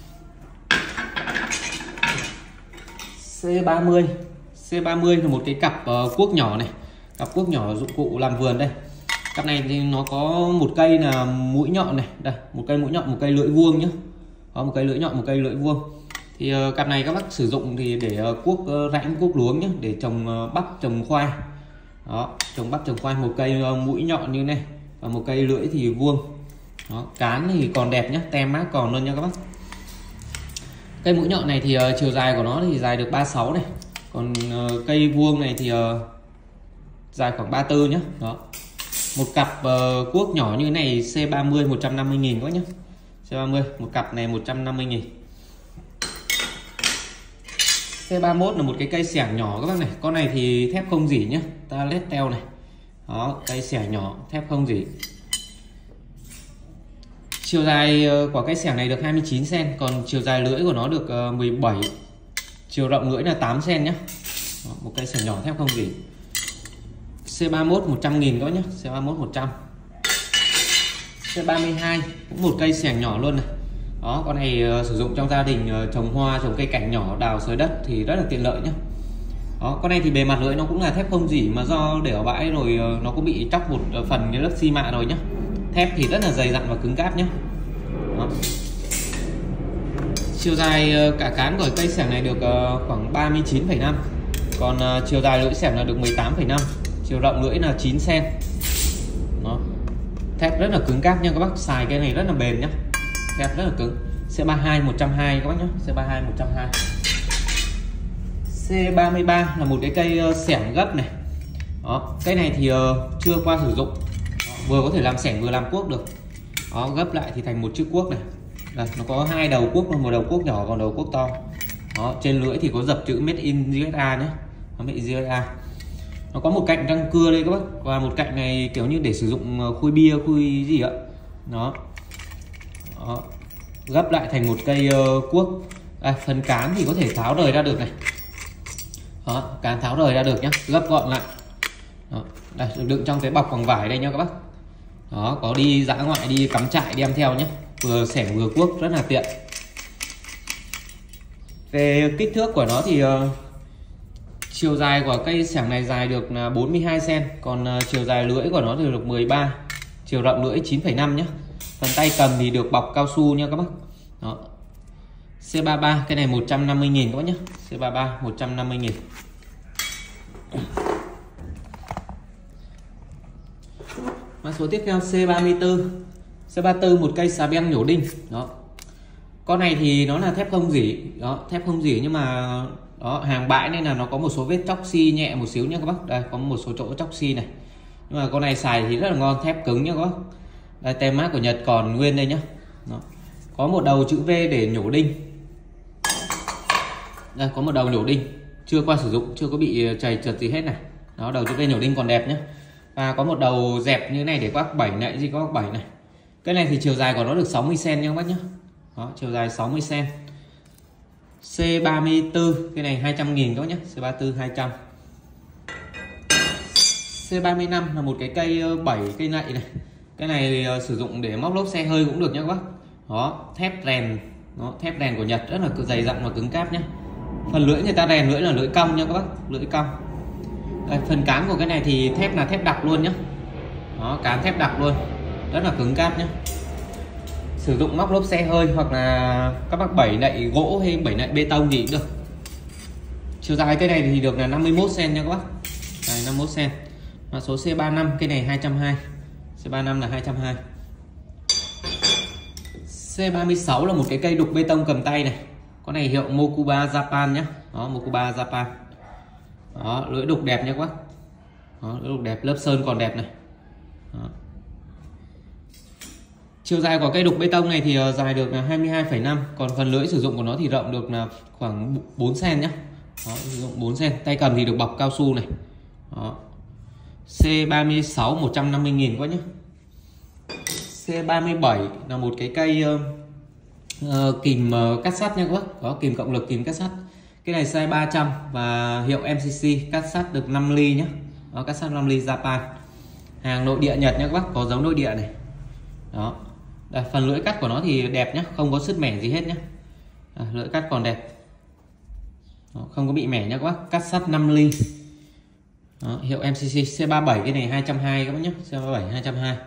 C ba mươi. C ba mươi là một cái cặp uh, cuốc nhỏ này. Cặp cuốc nhỏ dụng cụ làm vườn đây. Cặp này thì nó có một cây là mũi nhọn này. Đây, một cây mũi nhọn, một cây lưỡi vuông nhé. Có một cây lưỡi nhọn, một cây lưỡi vuông. Thì uh, cặp này các bác sử dụng thì để uh, cuốc uh, rãnh, cuốc luống nhé. Để trồng uh, bắp, trồng khoai. Đó, trồng bắp, trồng khoai. Một cây uh, mũi nhọn như này. Và một cây lưỡi thì vuông. Đó, cán thì còn đẹp nhé, tem mát còn luôn nha các bác. Cây mũi nhọn này thì uh, chiều dài của nó thì dài được ba mươi sáu này. Còn uh, cây vuông này thì uh, dài khoảng ba mươi tư nhé. Đó. Một cặp uh, cuốc nhỏ như thế này C ba mươi một trăm năm mươi nghìn các bác nhé. C ba mươi, một cặp này một trăm năm mươi nghìn. C ba mươi mốt là một cái cây xẻng nhỏ các bác này. Con này thì thép không rỉ nhé, ta lết teo này. Đó, cây xẻng nhỏ, thép không rỉ. Chiều dài của cây xẻng này được hai mươi chín xăng-ti-mét, còn chiều dài lưỡi của nó được mười bảy. Chiều rộng lưỡi là tám xăng-ti-mét nhé. Đó, một cây xẻng nhỏ thép không rỉ. C ba mươi mốt một trăm nghìn các bác nhé. C ba mươi mốt một trăm. C ba mươi hai cũng một cây xẻng nhỏ luôn này. Đó, con này uh, sử dụng trong gia đình uh, trồng hoa, trồng cây cảnh nhỏ, đào xới đất thì rất là tiện lợi nhé. Đó, con này thì bề mặt lưỡi nó cũng là thép không rỉ, mà do để ở bãi rồi uh, nó cũng bị chóc một uh, phần cái lớp xi mạ rồi nhé. Thép thì rất là dày dặn và cứng cáp nhé. Đó. Chiều dài uh, cả cán của cây xẻng này được uh, khoảng ba mươi chín phẩy năm. Còn uh, chiều dài lưỡi xẻng là được mười tám phẩy năm. Chiều rộng lưỡi là chín xăng-ti-mét. Đó. Thép rất là cứng cáp nha các bác, xài cái này rất là bền nhá. Thép rất là cứng. C ba mươi hai một trăm hai mươi các bác nhé. C ba mươi hai một trăm hai mươi. C ba mươi ba là một cái cây uh, xẻng gấp này. Đó, cây này thì uh, chưa qua sử dụng. Đó, vừa có thể làm xẻng vừa làm cuốc được. Đó, gấp lại thì thành một chiếc cuốc này. Đây, nó có hai đầu cuốc, một đầu cuốc nhỏ còn đầu cuốc to. Đó, trên lưỡi thì có dập chữ Made in u ét a nhé. Nó Made in u ét a. Nó có một cạnh răng cưa đây các bác, và một cạnh này kiểu như để sử dụng khui bia, khui gì ạ. Đó. Đó. Gấp lại thành một cây uh, cuốc. Đây, phần cán thì có thể tháo rời ra được này. Đó, cán tháo rời ra được nhá, gấp gọn lại. Đó. Đây, được đựng trong cái bọc bằng vải đây nha các bác. Đó, có đi dã ngoại, đi cắm trại đem theo nhé, vừa xẻng vừa cuốc rất là tiện. Về kích thước của nó thì uh, chiều dài của cây xẻng này dài được là bốn mươi hai xăng-ti-mét, còn uh, chiều dài lưỡi của nó thì được mười ba, chiều rộng lưỡi chín phẩy năm nhé. Phần tay cầm thì được bọc cao su nha các bác. Đó. C ba mươi ba, cái này một trăm năm mươi nghìn các bác nhé. C ba mươi ba một trăm năm mươi nghìn. Mã số tiếp theo C ba mươi tư. C ba mươi tư một cây xà beng nhổ đinh. Đó. Con này thì nó là thép không rỉ. Đó, thép không rỉ nhưng mà đó, hàng bãi nên là nó có một số vết chóc xi nhẹ một xíu nha các bác. Đây, có một số chỗ chóc xi này. Nhưng mà con này xài thì rất là ngon, thép cứng nha các bác. Đây, tem mát của Nhật còn nguyên đây nhá. Đó. Có một đầu chữ V để nhổ đinh. Đây, có một đầu nhổ đinh, chưa qua sử dụng, chưa có bị chày trượt gì hết này. Đó, đầu chữ V nhổ đinh còn đẹp nhá. Và có một đầu dẹp như thế này để các bác bảy nãy gì các bác bảy này. Cái này thì chiều dài của nó được sáu mươi xăng-ti-mét nha các bác nhá. Đó, chiều dài sáu mươi xăng-ti-mét. C ba mươi tư, cái này hai trăm nghìn các bác nhé. C ba mươi tư hai trăm. C ba mươi lăm là một cái cây bảy cây nạy này. Cái này uh, sử dụng để móc lốp xe hơi cũng được nhé các bác. Đó, thép rèn. Đó, thép rèn của Nhật rất là dày dặn và cứng cáp nhé. Phần lưỡi người ta rèn lưỡi là lưỡi cong nha các bác, lưỡi cong. Đây, phần cán của cái này thì thép là thép đặc luôn nhé. Đó, cán thép đặc luôn, rất là cứng cáp nhé. Sử dụng móc lốp xe hơi hoặc là các bác bảy nạy gỗ hay bảy nạy bê tông thì cũng được. Chiều dài cây này thì được là năm mươi mốt xăng-ti-mét nha các bác. Đây, năm mươi mốt xăng-ti-mét. Mã số C ba mươi lăm, cây này hai trăm hai mươi. C ba mươi lăm là hai trăm hai mươi. C ba mươi sáu là một cái cây đục bê tông cầm tay này. Con này hiệu Mokuba Japan nhé. Đó, Mokuba Japan. Đó, lưỡi đục đẹp nha các bác. Đó, lưỡi đục đẹp, lớp sơn còn đẹp này. Đó. Chiều dài của cây đục bê tông này thì dài được là hai mươi hai phẩy năm, còn phần lưỡi sử dụng của nó thì rộng được là khoảng bốn xăng-ti-mét nhé. Đó, sử dụng bốn xăng-ti-mét, tay cầm thì được bọc cao su này. Đó. C ba mươi sáu một trăm năm mươi nghìn quá nhé. C ba mươi bảy là một cái cây uh, uh, kìm uh, cắt sắt nha các bác. Có kìm cộng lực, kìm cắt sắt. Cái này size ba trăm và hiệu em xê xê, cắt sắt được năm ly nhé. Đó, cắt sắt năm ly Japan. Hàng nội địa Nhật nha các bác, có dấu nội địa này. Đó. Đây, phần lưỡi cắt của nó thì đẹp nhé, không có sứt mẻ gì hết nhé. À, lưỡi cắt còn đẹp. Đó, không có bị mẻ nha các bác, cắt sắt năm ly. Đó, hiệu em xê xê. C ba mươi bảy cái này hai trăm hai mươi các bác nhé. C ba mươi bảy hai trăm hai mươi.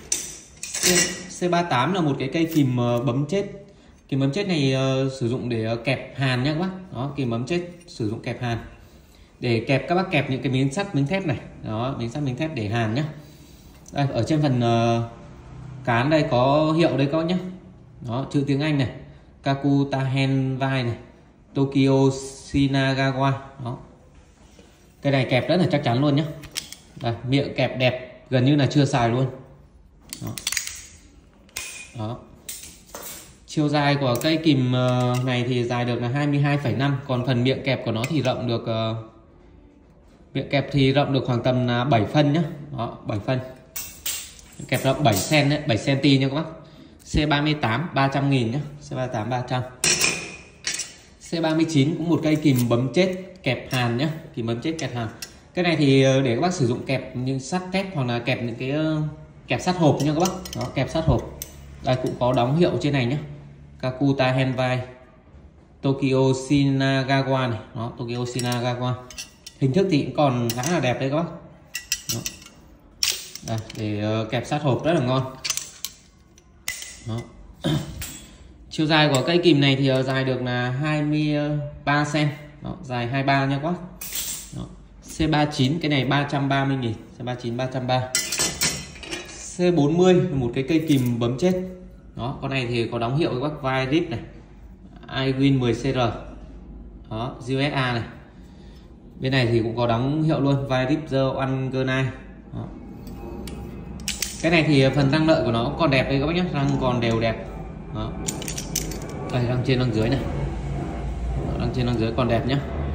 C ba mươi tám là một cái cây kìm bấm chết. Kìm bấm chết này uh, sử dụng để uh, kẹp hàn nhé các bác. Đó, kìm bấm chết sử dụng kẹp hàn. Để kẹp, các bác kẹp những cái miếng sắt, miếng thép này. Đó, miếng sắt, miếng thép để hàn nhé. Đây, ở trên phần uh, cán đây có hiệu đây các bác nhé. Đó, chữ tiếng Anh này, Kakuta Henvai này, Tokyo Shinagawa. Đó, cái này kẹp rất là chắc chắn luôn nhé. Đây, miệng kẹp đẹp, gần như là chưa xài luôn. Đó. Đó. Chiều dài của cây kìm này thì dài được là hai mươi hai phẩy năm, còn phần miệng kẹp của nó thì rộng được uh, miệng kẹp thì rộng được khoảng tầm là bảy phân nhé. Đó, bảy phân. Kẹp rộng bảy xăng-ti-mét đấy, bảy xăng-ti-mét nha các bác. C ba mươi tám ba trăm nghìn nhé. C ba mươi tám ba trăm. C ba mươi chín cũng một cây kìm bấm chết kẹp hàn nhé, kìm bấm chết kẹp hàn. Cái này thì để các bác sử dụng kẹp những sắt thép hoặc là kẹp những cái kẹp sắt hộp nha các bác. Đó, kẹp sắt hộp. Đây cũng có đóng hiệu trên này nhé. Kakuta Henvai, Tokyo Shinagawa này. Đó, Tokyo Shinagawa. Hình thức thì cũng còn khá là đẹp đấy các bác. Đó. Đây, để uh, kẹp sát hộp rất là ngon. Đó. Chiều dài của cây kìm này thì uh, dài được là hai mươi ba xăng-ti-mét. Đó, dài hai mươi ba nha các bác. Đó. C ba mươi chín cái này ba trăm ba mươi nghìn. C ba mươi chín ba trăm ba mươi. C bốn mươi một cái cây kìm bấm chết. Đó, con này thì có đóng hiệu các bác, vai rip này, iWin mười C R. Đó, u ét a này. Bên này thì cũng có đóng hiệu luôn, vai rip The One Gernai. Đó. Cái này thì phần răng lợi của nó còn đẹp đây các bác nhé, răng còn đều đẹp. Đó. Đây, răng trên răng dưới này. Đó, răng trên răng dưới còn đẹp nhé.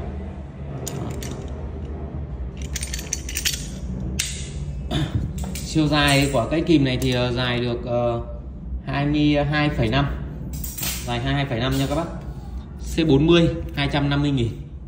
Chiều dài của cây kìm này thì dài được uh, hai mươi hai phẩy năm, dài hai mươi hai phẩy năm nha các bác. C bốn mươi hai trăm năm mươi nghìn.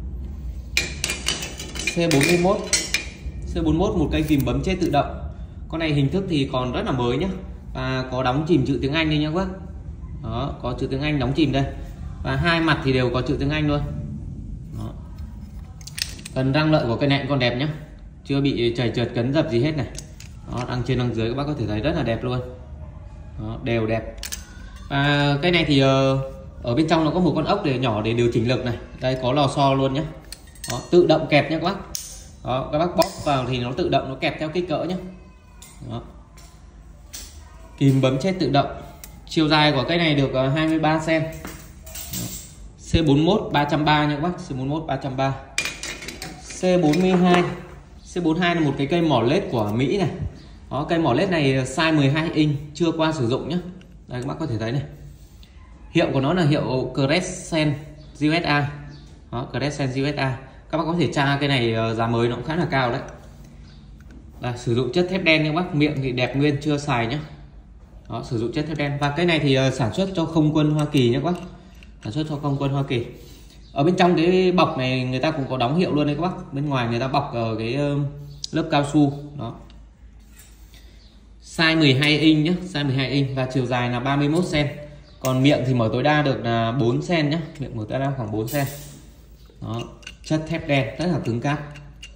C bốn mươi mốt C bốn mươi mốt một cây kìm bấm chết tự động. Con này hình thức thì còn rất là mới nhé, và có đóng chìm chữ tiếng Anh đây nha các bác. Đó, có chữ tiếng Anh đóng chìm đây, và hai mặt thì đều có chữ tiếng Anh luôn. Đó. Phần răng lợi của cây này còn đẹp nhé, chưa bị chảy trượt cấn dập gì hết này. Đó, răng trên răng dưới các bác có thể thấy rất là đẹp luôn. Đó, đều đẹp. Và cái này thì uh, ở bên trong nó có một con ốc để nhỏ để điều chỉnh lực này. Đây có lò xo luôn nhé. Đó, tự động kẹp nhé các bác. Đó, các bác bóp vào thì nó tự động nó kẹp theo kích cỡ nhé. Đó. Kìm bấm chết tự động. Chiều dài của cây này được uh, hai mươi ba xăng-ti-mét. C bốn mươi mốt ba trăm ba mươi nha các bác. C bốn mươi mốt ba trăm ba mươi. C bốn mươi hai C bốn mươi hai là một cái cây mỏ lết của Mỹ này. Đó, cây mỏ lết này size mười hai inch, chưa qua sử dụng nhé. Đây các bác có thể thấy này. Hiệu của nó là hiệu Crescent u ét a. Đó, Crescent u ét a. Các bác có thể tra cái này giá mới nó cũng khá là cao đấy. Đây, sử dụng chất thép đen nha các bác, miệng thì đẹp nguyên chưa xài nhé. Đó, sử dụng chất thép đen. Và cái này thì sản xuất cho không quân Hoa Kỳ nhé các bác. Sản xuất cho không quân Hoa Kỳ. Ở bên trong cái bọc này người ta cũng có đóng hiệu luôn đấy các bác. Bên ngoài người ta bọc ở cái lớp cao su. Đó. Size mười hai inch nhé, size mười hai inch và chiều dài là ba mươi mốt xăng-ti-mét. Còn miệng thì mở tối đa được là bốn xăng-ti-mét nhé, miệng mở tối đa khoảng bốn xăng-ti-mét. Đó, chất thép đen rất là cứng cáp.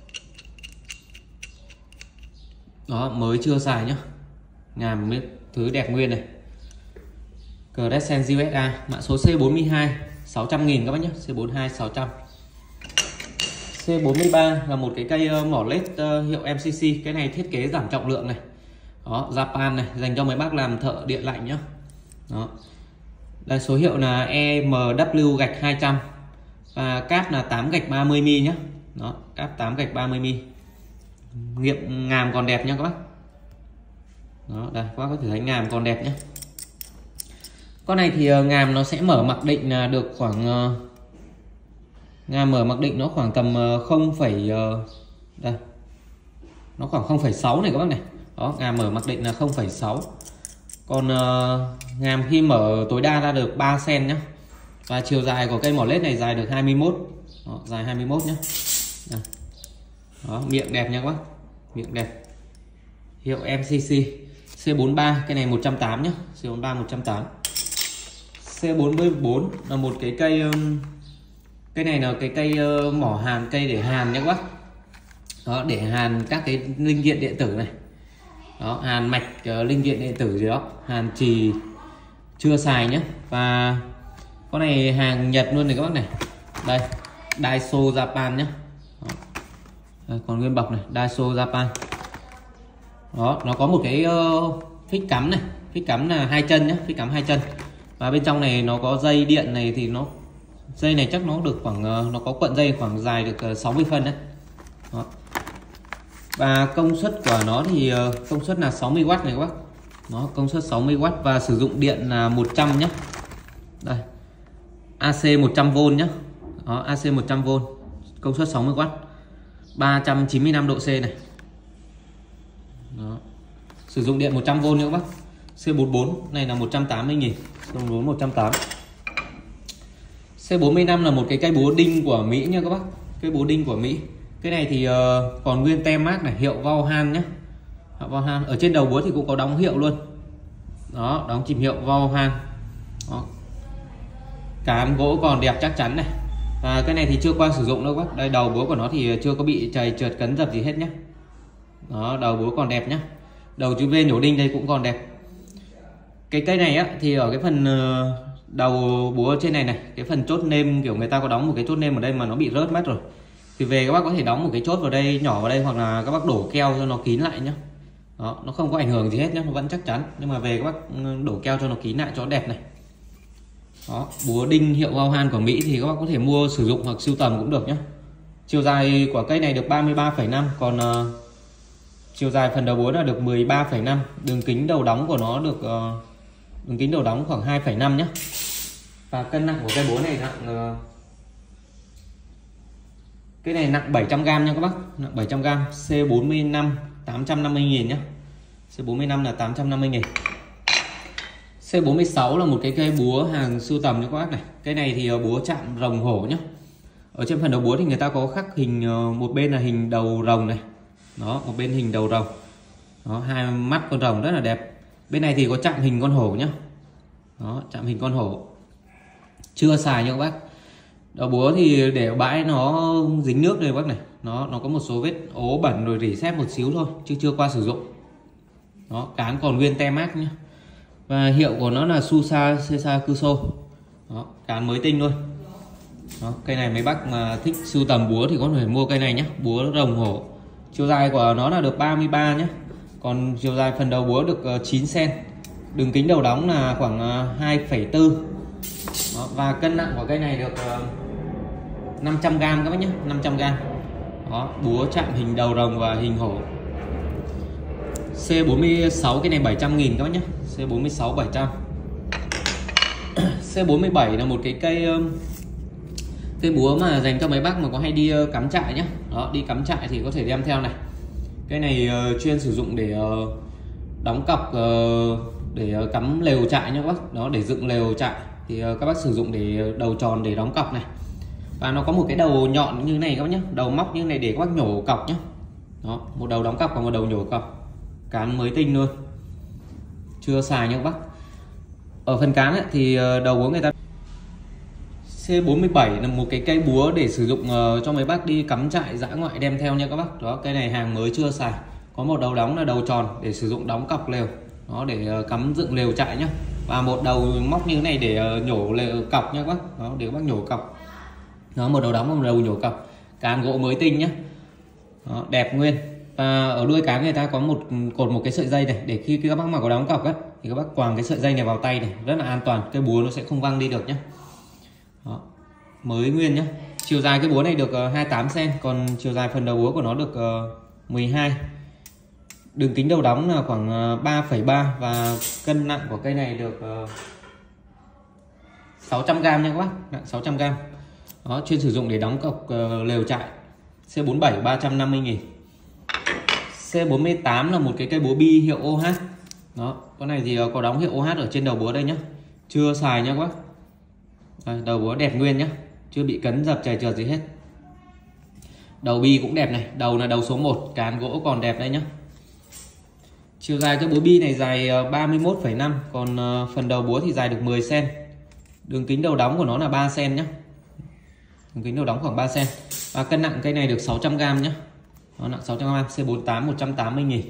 Đó, mới chưa xài nhá. Ngàm thứ đẹp nguyên này. Crescent u ét a, mã số C bốn mươi hai sáu trăm nghìn các bác nhé, C bốn mươi hai sáu trăm. C bốn mươi ba là một cái cây mỏ lết uh, hiệu em xê xê, cái này thiết kế giảm trọng lượng này. Đó, Japan này, dành cho mấy bác làm thợ điện lạnh nhá. Đó. Đây, số hiệu là E M W gạch hai trăm và cáp là tám gạch ba mươi mi nhá. Đó, cáp tám gạch ba mươi mi. Nghiệm ngàm còn đẹp nhá các bác. Đó, đây các bác có thể thấy ngàm còn đẹp nhé. Con này thì ngàm nó sẽ mở mặc định là được khoảng ngàm mở mặc định nó khoảng tầm không phẩy đây nó khoảng không phẩy sáu này các bác này. Đó, ngàm mở mặc định là không phẩy sáu. Còn uh, ngàm khi mở tối đa ra được ba xen nhé. Và chiều dài của cây mỏ lết này dài được hai mươi mốt. Đó, dài hai mươi mốt nhé. Đây. Đó, miệng đẹp nha các bác. Miệng đẹp. Hiệu em xê xê C bốn mươi ba, cái này một trăm tám mươi nhé. C bốn mươi ba một trăm tám mươi. C bốn mươi bốn là một cái cây cây này là cái cây mỏ hàn, cây để hàn nhé các bác. Đó, để hàn các cái linh kiện điện tử này. Đó, hàn mạch uh, linh kiện điện tử gì đó, hàn chì, chưa xài nhé. Và con này hàng Nhật luôn này các bác này. Đây, Daiso Japan nhé. Đây, còn nguyên bọc này, Daiso Japan. Đó, nó có một cái uh, phích cắm này, phích cắm là hai chân nhé, phích cắm hai chân. Và bên trong này nó có dây điện này, thì nó dây này chắc nó được khoảng uh, nó có cuộn dây khoảng dài được uh, sáu mươi phân đấy. Đó. Và công suất của nó thì uh, công suất là sáu mươi oát này các bác. Nó công suất sáu mươi oát và sử dụng điện là một trăm nhé. Đây. a xê một trăm vôn nhé. Đó, a xê một trăm vôn, công suất sáu mươi oát, ba trăm chín mươi lăm độ C này. Đó. Sử dụng điện một trăm vôn nữa các bác. C bốn mươi bốn này là một trăm tám mươi nghìn. C bốn mươi bốn một trăm tám mươi. C bốn mươi lăm là một cái cây búa đinh của Mỹ nha các bác. Cây búa đinh của Mỹ. Cái này thì uh, còn nguyên tem mác này, hiệu Vaughan nhé. Vaughan ở trên đầu búa thì cũng có đóng hiệu luôn. Đó, đóng chìm hiệu Vaughan. Đó. Cán gỗ còn đẹp chắc chắn này. Và cái này thì chưa qua sử dụng đâu các bác. Đây, đầu búa của nó thì chưa có bị chày trượt cấn dập gì hết nhé. Đó, đầu búa còn đẹp nhé. Đầu chữ V nhổ đinh đây cũng còn đẹp. Cái cây này á thì ở cái phần uh, đầu búa trên này này, cái phần chốt nêm, kiểu người ta có đóng một cái chốt nêm ở đây mà nó bị rớt mất rồi, thì về các bác có thể đóng một cái chốt vào đây, nhỏ vào đây, hoặc là các bác đổ keo cho nó kín lại nhé. Đó, nó không có ảnh hưởng gì hết nhé, nó vẫn chắc chắn. Nhưng mà về các bác đổ keo cho nó kín lại cho nó đẹp này. Đó, búa đinh hiệu Vaughan của Mỹ thì các bác có thể mua sử dụng hoặc sưu tầm cũng được nhé. Chiều dài của cây này được ba mươi ba phẩy năm, còn uh, chiều dài phần đầu búa là được mười ba phẩy năm. Đường kính đầu đóng của nó được uh, đường kính đầu đóng khoảng hai phẩy năm nhé. Và cân nặng của cây búa này nặng uh, cái này nặng bảy trăm gam nha các bác, nặng bảy trăm gam. C bốn mươi lăm tám trăm năm mươi nghìn nhé. C bốn mươi lăm là tám trăm năm mươi nghìn. C bốn mươi sáu là một cái cây búa hàng sưu tầm nha các bác này. Cái này thì búa chạm rồng hổ nhé. Ở trên phần đầu búa thì người ta có khắc hình, một bên là hình đầu rồng này. Đó, một bên hình đầu rồng. Đó, hai mắt con rồng rất là đẹp. Bên này thì có chạm hình con hổ nhé. Đó, chạm hình con hổ. Chưa xài nha các bác. Đầu búa thì để ở bãi nó dính nước đây bác này. Nó nó có một số vết ố bẩn rồi rỉ sét một xíu thôi, chứ chưa qua sử dụng. Đó, cán còn nguyên tem mác nhé. Và hiệu của nó là Susa Sesakuso. Đó, cán mới tinh luôn. Đó, cây này mấy bác mà thích sưu tầm búa thì có thể mua cây này nhé. Búa rồng hổ. Chiều dài của nó là được ba mươi ba nhé. Còn chiều dài phần đầu búa được chín xen. Đường kính đầu đóng là khoảng hai phẩy bốn. Đó, và cân nặng của cây này được năm trăm gam các bác nhé, năm trăm gam. Đó, búa chạm hình đầu rồng và hình hổ. C bốn mươi sáu cái này bảy trăm nghìn các bác nhé. C bốn mươi sáu bảy trăm. C bốn mươi bảy là một cái cây cây búa mà dành cho mấy bác mà có hay đi cắm trại nhé. Đó, đi cắm trại thì có thể đem theo này. Cái này uh, chuyên sử dụng để uh, đóng cọc, uh, để uh, cắm lều trại nhé các bác. Đó, để dựng lều trại thì uh, các bác sử dụng để đầu tròn để đóng cọc này. Và nó có một cái đầu nhọn như này các bác nhé, đầu móc như này để các bác nhổ cọc nhé. Đó, một đầu đóng cọc và một đầu nhổ cọc. Cán mới tinh luôn, chưa xài nha các bác. Ở phần cán ấy, thì đầu búa người ta C bốn mươi bảy là một cái cây búa để sử dụng uh, cho mấy bác đi cắm trại dã ngoại đem theo nha các bác. Đó, cây này hàng mới chưa xài. Có một đầu đóng là đầu tròn để sử dụng đóng cọc lều. Đó, để uh, cắm dựng lều trại nhá. Và một đầu móc như thế này để uh, nhổ lều cọc nha các bác. Đó, để các bác nhổ cọc. Đó, một đầu đóng và một đầu nhổ cọc. Cán gỗ mới tinh nhá. Đó, đẹp nguyên. Và ở đuôi cán người ta có một cột một cái sợi dây này để khi các bác mà có đóng cọc á thì các bác quàng cái sợi dây này vào tay này, rất là an toàn, cây búa nó sẽ không văng đi được nhé. Đó, mới nguyên nhé. Chiều dài cái búa này được uh, hai mươi tám xen, còn chiều dài phần đầu búa của nó được uh, mười hai. Đường kính đầu đóng là khoảng uh, ba phẩy ba và cân nặng của cây này được uh, sáu trăm gam nha các bác, nặng sáu trăm gam. Đó, chuyên sử dụng để đóng cọc uh, lều trại. C bốn mươi bảy ba trăm năm mươi nghìn. C bốn mươi tám là một cái cây búa bi hiệu ô hát. Đó, con này thì có đóng hiệu ô hát ở trên đầu búa đây nhá. Chưa xài nha các bác. Đây, đầu búa đẹp nguyên nhá, chưa bị cấn dập chày trượt gì hết. Đầu bi cũng đẹp này, đầu là đầu số một, cán gỗ còn đẹp đây nhá. Chiều dài cái búa bi này dài ba mươi mốt phẩy năm, còn phần đầu búa thì dài được mười xăng ti mét. Đường kính đầu đóng của nó là ba xăng ti mét nhá. Đường kính đầu đóng khoảng ba xăng ti mét. Và cân nặng cây này được sáu trăm gam nhá. Nó nặng sáu trăm gam. C bốn mươi tám một trăm tám mươi nghìn.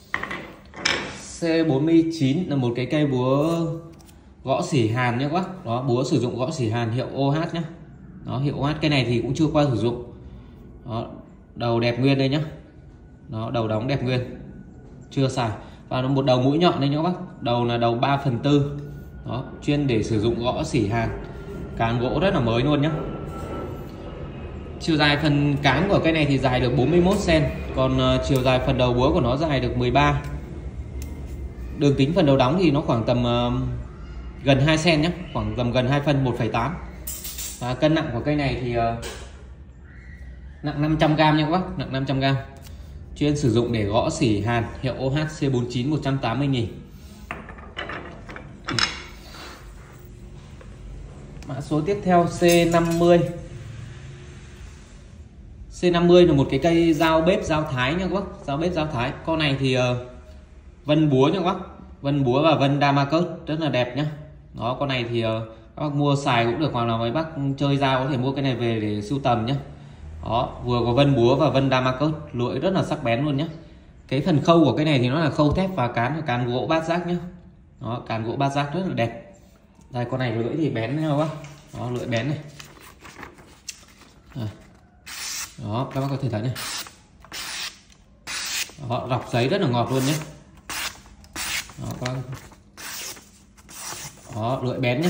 C bốn mươi chín là một cái cây búa gõ xỉ hàn nhá các bác. Đó, búa sử dụng gõ xỉ hàn hiệu ô hát nhá. Đó, hiệu ô hát, cây này thì cũng chưa qua sử dụng. Đó, đầu đẹp nguyên đây nhá. Đó, đầu đóng đẹp nguyên, chưa xài. Và một đầu mũi nhọn đây nhá các bác. Đầu là đầu ba phần tư. Đó, chuyên để sử dụng gõ xỉ hàn. Cán gỗ rất là mới luôn nhá. Chiều dài phần cán của cây này thì dài được bốn mươi mốt xăng ti mét, còn uh, chiều dài phần đầu búa của nó dài được mười ba. Đường kính phần đầu đóng thì nó khoảng tầm uh, gần hai xăng ti mét nhé, khoảng tầm gần hai phân, một phẩy tám. Và cân nặng của cây này thì uh, nặng năm trăm gam nha các bác, nặng năm trăm gam. Chuyên sử dụng để gõ xỉ hàn hiệu ô hát. C bốn mươi chín một trăm tám mươi nghìn. Mã số tiếp theo C năm mươi. C năm mươi là một cái cây dao bếp dao thái nha các bác, dao bếp dao thái. Con này thì uh, vân búa nha các bác, vân búa và vân Damascus rất là đẹp nhá. Đó, con này thì uh, các bác mua xài cũng được, hoặc là mấy bác chơi dao có thể mua cái này về để sưu tầm nhá. Đó, vừa có vân búa và vân Damascus, lưỡi rất là sắc bén luôn nhá. Cái phần khâu của cái này thì nó là khâu thép và cán là cán gỗ bát giác nhá. Đó, cán gỗ bát giác rất là đẹp. Đây, con này lưỡi thì bén nha các bác. Đó, lưỡi bén này. À. Đó, các bác có thể thấy này. Đó, rọc giấy rất là ngọt luôn nhé. Đó, các bác. Đó, lưỡi bén nhé.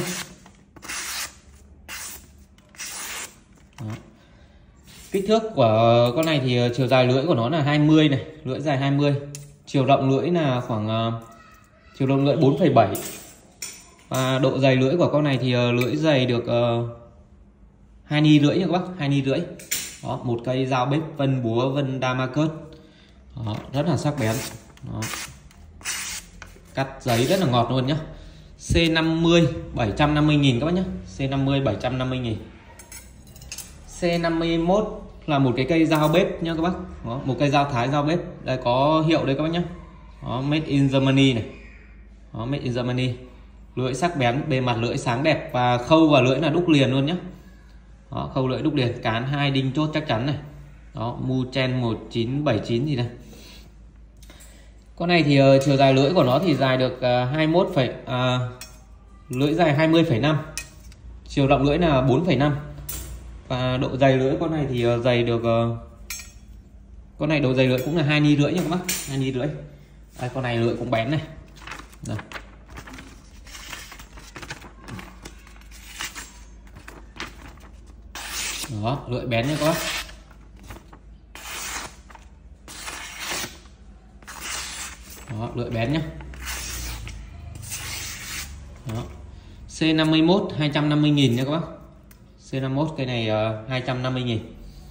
Đó. Kích thước của con này thì chiều dài lưỡi của nó là hai mươi này, lưỡi dài hai mươi. Chiều rộng lưỡi là khoảng uh, chiều rộng lưỡi bốn phẩy bảy. Và độ dày lưỡi của con này thì uh, lưỡi dày được uh, hai ni rưỡi nha các bác, hai ni rưỡi. Đó, một cây dao bếp vân búa vân Damascus. Đó, rất là sắc bén. Đó. Cắt giấy rất là ngọt luôn nhá. C năm mươi bảy trăm năm mươi nghìn các bác nhé. C năm mươi bảy trăm năm mươi nghìn. C năm mươi mốt là một cái cây dao bếp nha các bác. Đó, một cây dao thái dao bếp. Đây có hiệu đây các bác nhé. Đó, made in Germany này. Đó, made in Germany. Lưỡi sắc bén, bề mặt lưỡi sáng đẹp và khâu vào lưỡi là đúc liền luôn nhé. Đó, khâu lưỡi đúc liền, cán hai đinh chốt chắc chắn này. Đó, mu chen một chín bảy chín gì đây. Con này thì uh, chiều dài lưỡi của nó thì dài được uh, hai mươi mốt phẩy uh, lưỡi dài hai mươi phẩy năm. Chiều rộng lưỡi là bốn phẩy năm. Và độ dày lưỡi con này thì uh, dày được uh, con này độ dày lưỡi cũng là hai ni rưỡi nha các bác, hai ni rưỡi. Đây, con này lưỡi cũng bén này. Đây. Đó, lưỡi bén nha các bác. Đó, lưỡi bén nhá. Đó. C năm mươi mốt hai trăm năm mươi nghìn nha các bác. C năm mươi mốt cây này uh, hai trăm năm mươi nghìn.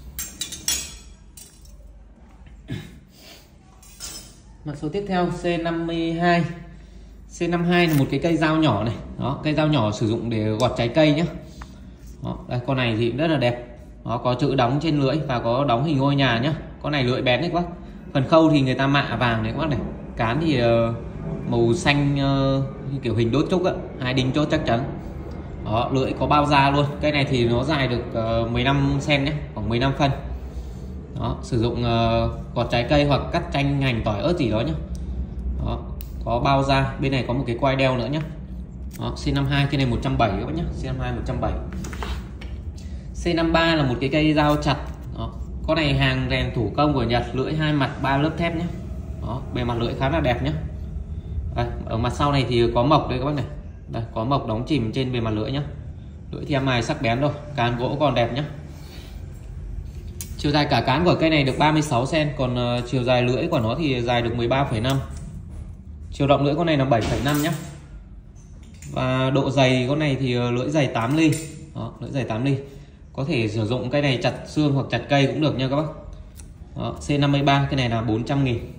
Mã số tiếp theo C năm mươi hai. C năm mươi hai là một cái cây dao nhỏ này. Đó, cây dao nhỏ sử dụng để gọt trái cây nhá. Đó, đây, con này thì rất là đẹp. Nó có chữ đóng trên lưỡi và có đóng hình ngôi nhà nhá. Con này lưỡi bén đấy các bác. Phần khâu thì người ta mạ vàng đấy các bác này. Cán thì uh, màu xanh uh, kiểu hình đốt trúc á, hai đinh chốt chắc chắn. Đó, lưỡi có bao da luôn. Cây này thì nó dài được uh, mười lăm xăng ti mét nhé, khoảng mười lăm phân. Đó, sử dụng uh, gọt trái cây hoặc cắt chanh hành tỏi ớt gì đó nhá. Đó, có bao da, bên này có một cái quai đeo nữa nhá. Đó, C năm mươi hai, cây này một trăm bảy mươi các bác nhá. C năm mươi hai một trăm bảy mươi. C năm mươi ba là một cái cây dao chặt. Đó, con này hàng rèn thủ công của Nhật, lưỡi hai mặt ba lớp thép nhé. Đó, bề mặt lưỡi khá là đẹp nhé. Đây, ở mặt sau này thì có mộc đây các bác này. Đây, có mộc đóng chìm trên bề mặt lưỡi nhé. Lưỡi thì mài sắc bén rồi, cán gỗ còn đẹp nhé. Chiều dài cả cán của cây này được ba mươi sáu xăng ti mét, còn uh, chiều dài lưỡi của nó thì dài được mười ba phẩy năm. Chiều rộng lưỡi con này là bảy phẩy năm nhé. Và độ dày con này thì lưỡi dày tám ly. Đó, lưỡi dày tám ly. Có thể sử dụng cái này chặt xương hoặc chặt cây cũng được nha các bác. Đó, C năm mươi ba cái này là bốn trăm nghìn.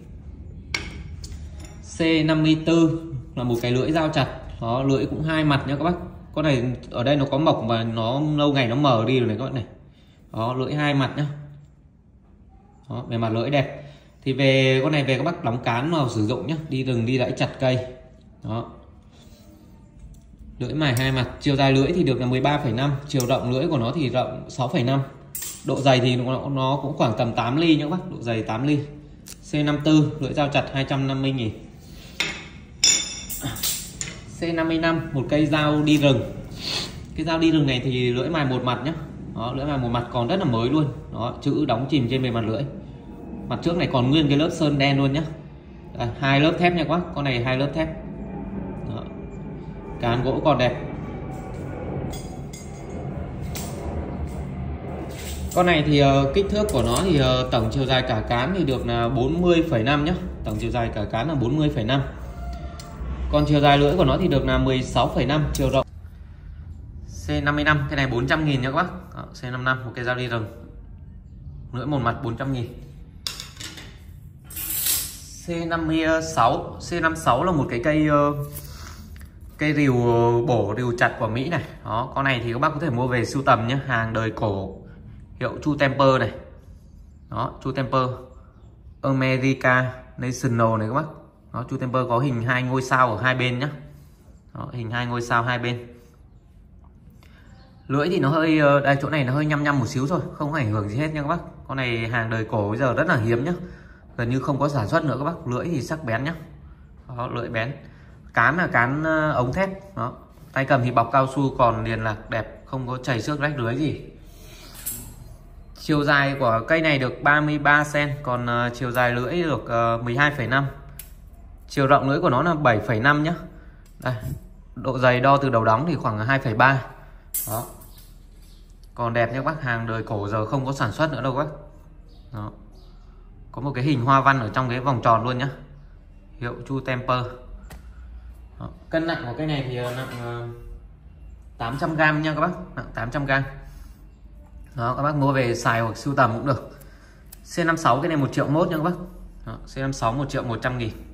C năm mươi tư là một cái lưỡi dao chặt. Đó, lưỡi cũng hai mặt nha các bác. Con này ở đây nó có mộc và nó lâu ngày nó mờ đi rồi này các bạn này. Đó, lưỡi hai mặt nhá. Đó, bề mặt lưỡi đẹp. Thì về con này về các bác đóng cán vào sử dụng nhá, đi rừng đi đẫy chặt cây. Đó. Lưỡi mài hai mặt, chiều dài lưỡi thì được là mười ba phẩy năm, chiều rộng lưỡi của nó thì rộng sáu phẩy năm. Độ dày thì nó, nó cũng khoảng tầm tám ly nhá các bác, độ dày tám ly. C năm mươi tư lưỡi dao chặt hai trăm năm mươi nghìn. C năm mươi lăm một cây dao đi rừng. Cái dao đi rừng này thì lưỡi mài một mặt nhá. Đó, lưỡi mài một mặt còn rất là mới luôn. Đó, chữ đóng chìm trên bề mặt lưỡi. Mặt trước này còn nguyên cái lớp sơn đen luôn nhá. Đây, hai lớp thép nha các bác, con này hai lớp thép. Đó. Cán gỗ còn đẹp. Con này thì uh, kích thước của nó thì uh, tổng chiều dài cả cán thì được là bốn mươi phẩy năm nhá. Tổng chiều dài cả cán là bốn mươi phẩy năm. Còn chiều dài lưỡi của nó thì được là mười sáu phẩy năm, chiều rộng. C năm mươi lăm cái này bốn trăm nghìn nha các bác. Đó, C năm mươi lăm một cây dao đi rừng. Lưỡi một mặt bốn trăm nghìn. C năm mươi sáu C năm mươi sáu là một cái cây uh, cây rìu bổ rìu chặt của Mỹ này. Đó, con này thì các bác có thể mua về sưu tầm nhé, hàng đời cổ, hiệu True Temper này. Đó, True Temper America National này các bác. Đó, True Temper có hình hai ngôi sao ở hai bên nhá. Đó, hình hai ngôi sao hai bên. Lưỡi thì nó hơi đây, chỗ này nó hơi nhăm nhăm một xíu thôi, không có ảnh hưởng gì hết nha các bác. Con này hàng đời cổ bây giờ rất là hiếm nhá, gần như không có sản xuất nữa các bác. Lưỡi thì sắc bén nhá. Đó, lưỡi bén. Cán là cán ống thép. Đó, tay cầm thì bọc cao su còn liền lạc đẹp, không có chảy xước rách lưới gì. Chiều dài của cây này được ba mươi ba xăng-ti-mét, còn uh, chiều dài lưỡi được uh, mười hai phẩy năm. Chiều rộng lưỡi của nó là bảy phẩy năm nhá. Đây, độ dày đo từ đầu đóng thì khoảng hai phẩy ba. Đó. Còn đẹp nhé các bác, hàng đời cổ giờ không có sản xuất nữa đâu các bác. Đó. Có một cái hình hoa văn ở trong cái vòng tròn luôn nhá. Hiệu True Temper. Đó. Cân nặng của cây này thì nặng uh, tám trăm gam nha các bác, nặng tám trăm gam. Đó, các bác mua về xài hoặc sưu tầm cũng được. C năm mươi sáu cái này một triệu mốt nha các bác. Đó, C năm mươi sáu một triệu một trăm nghìn.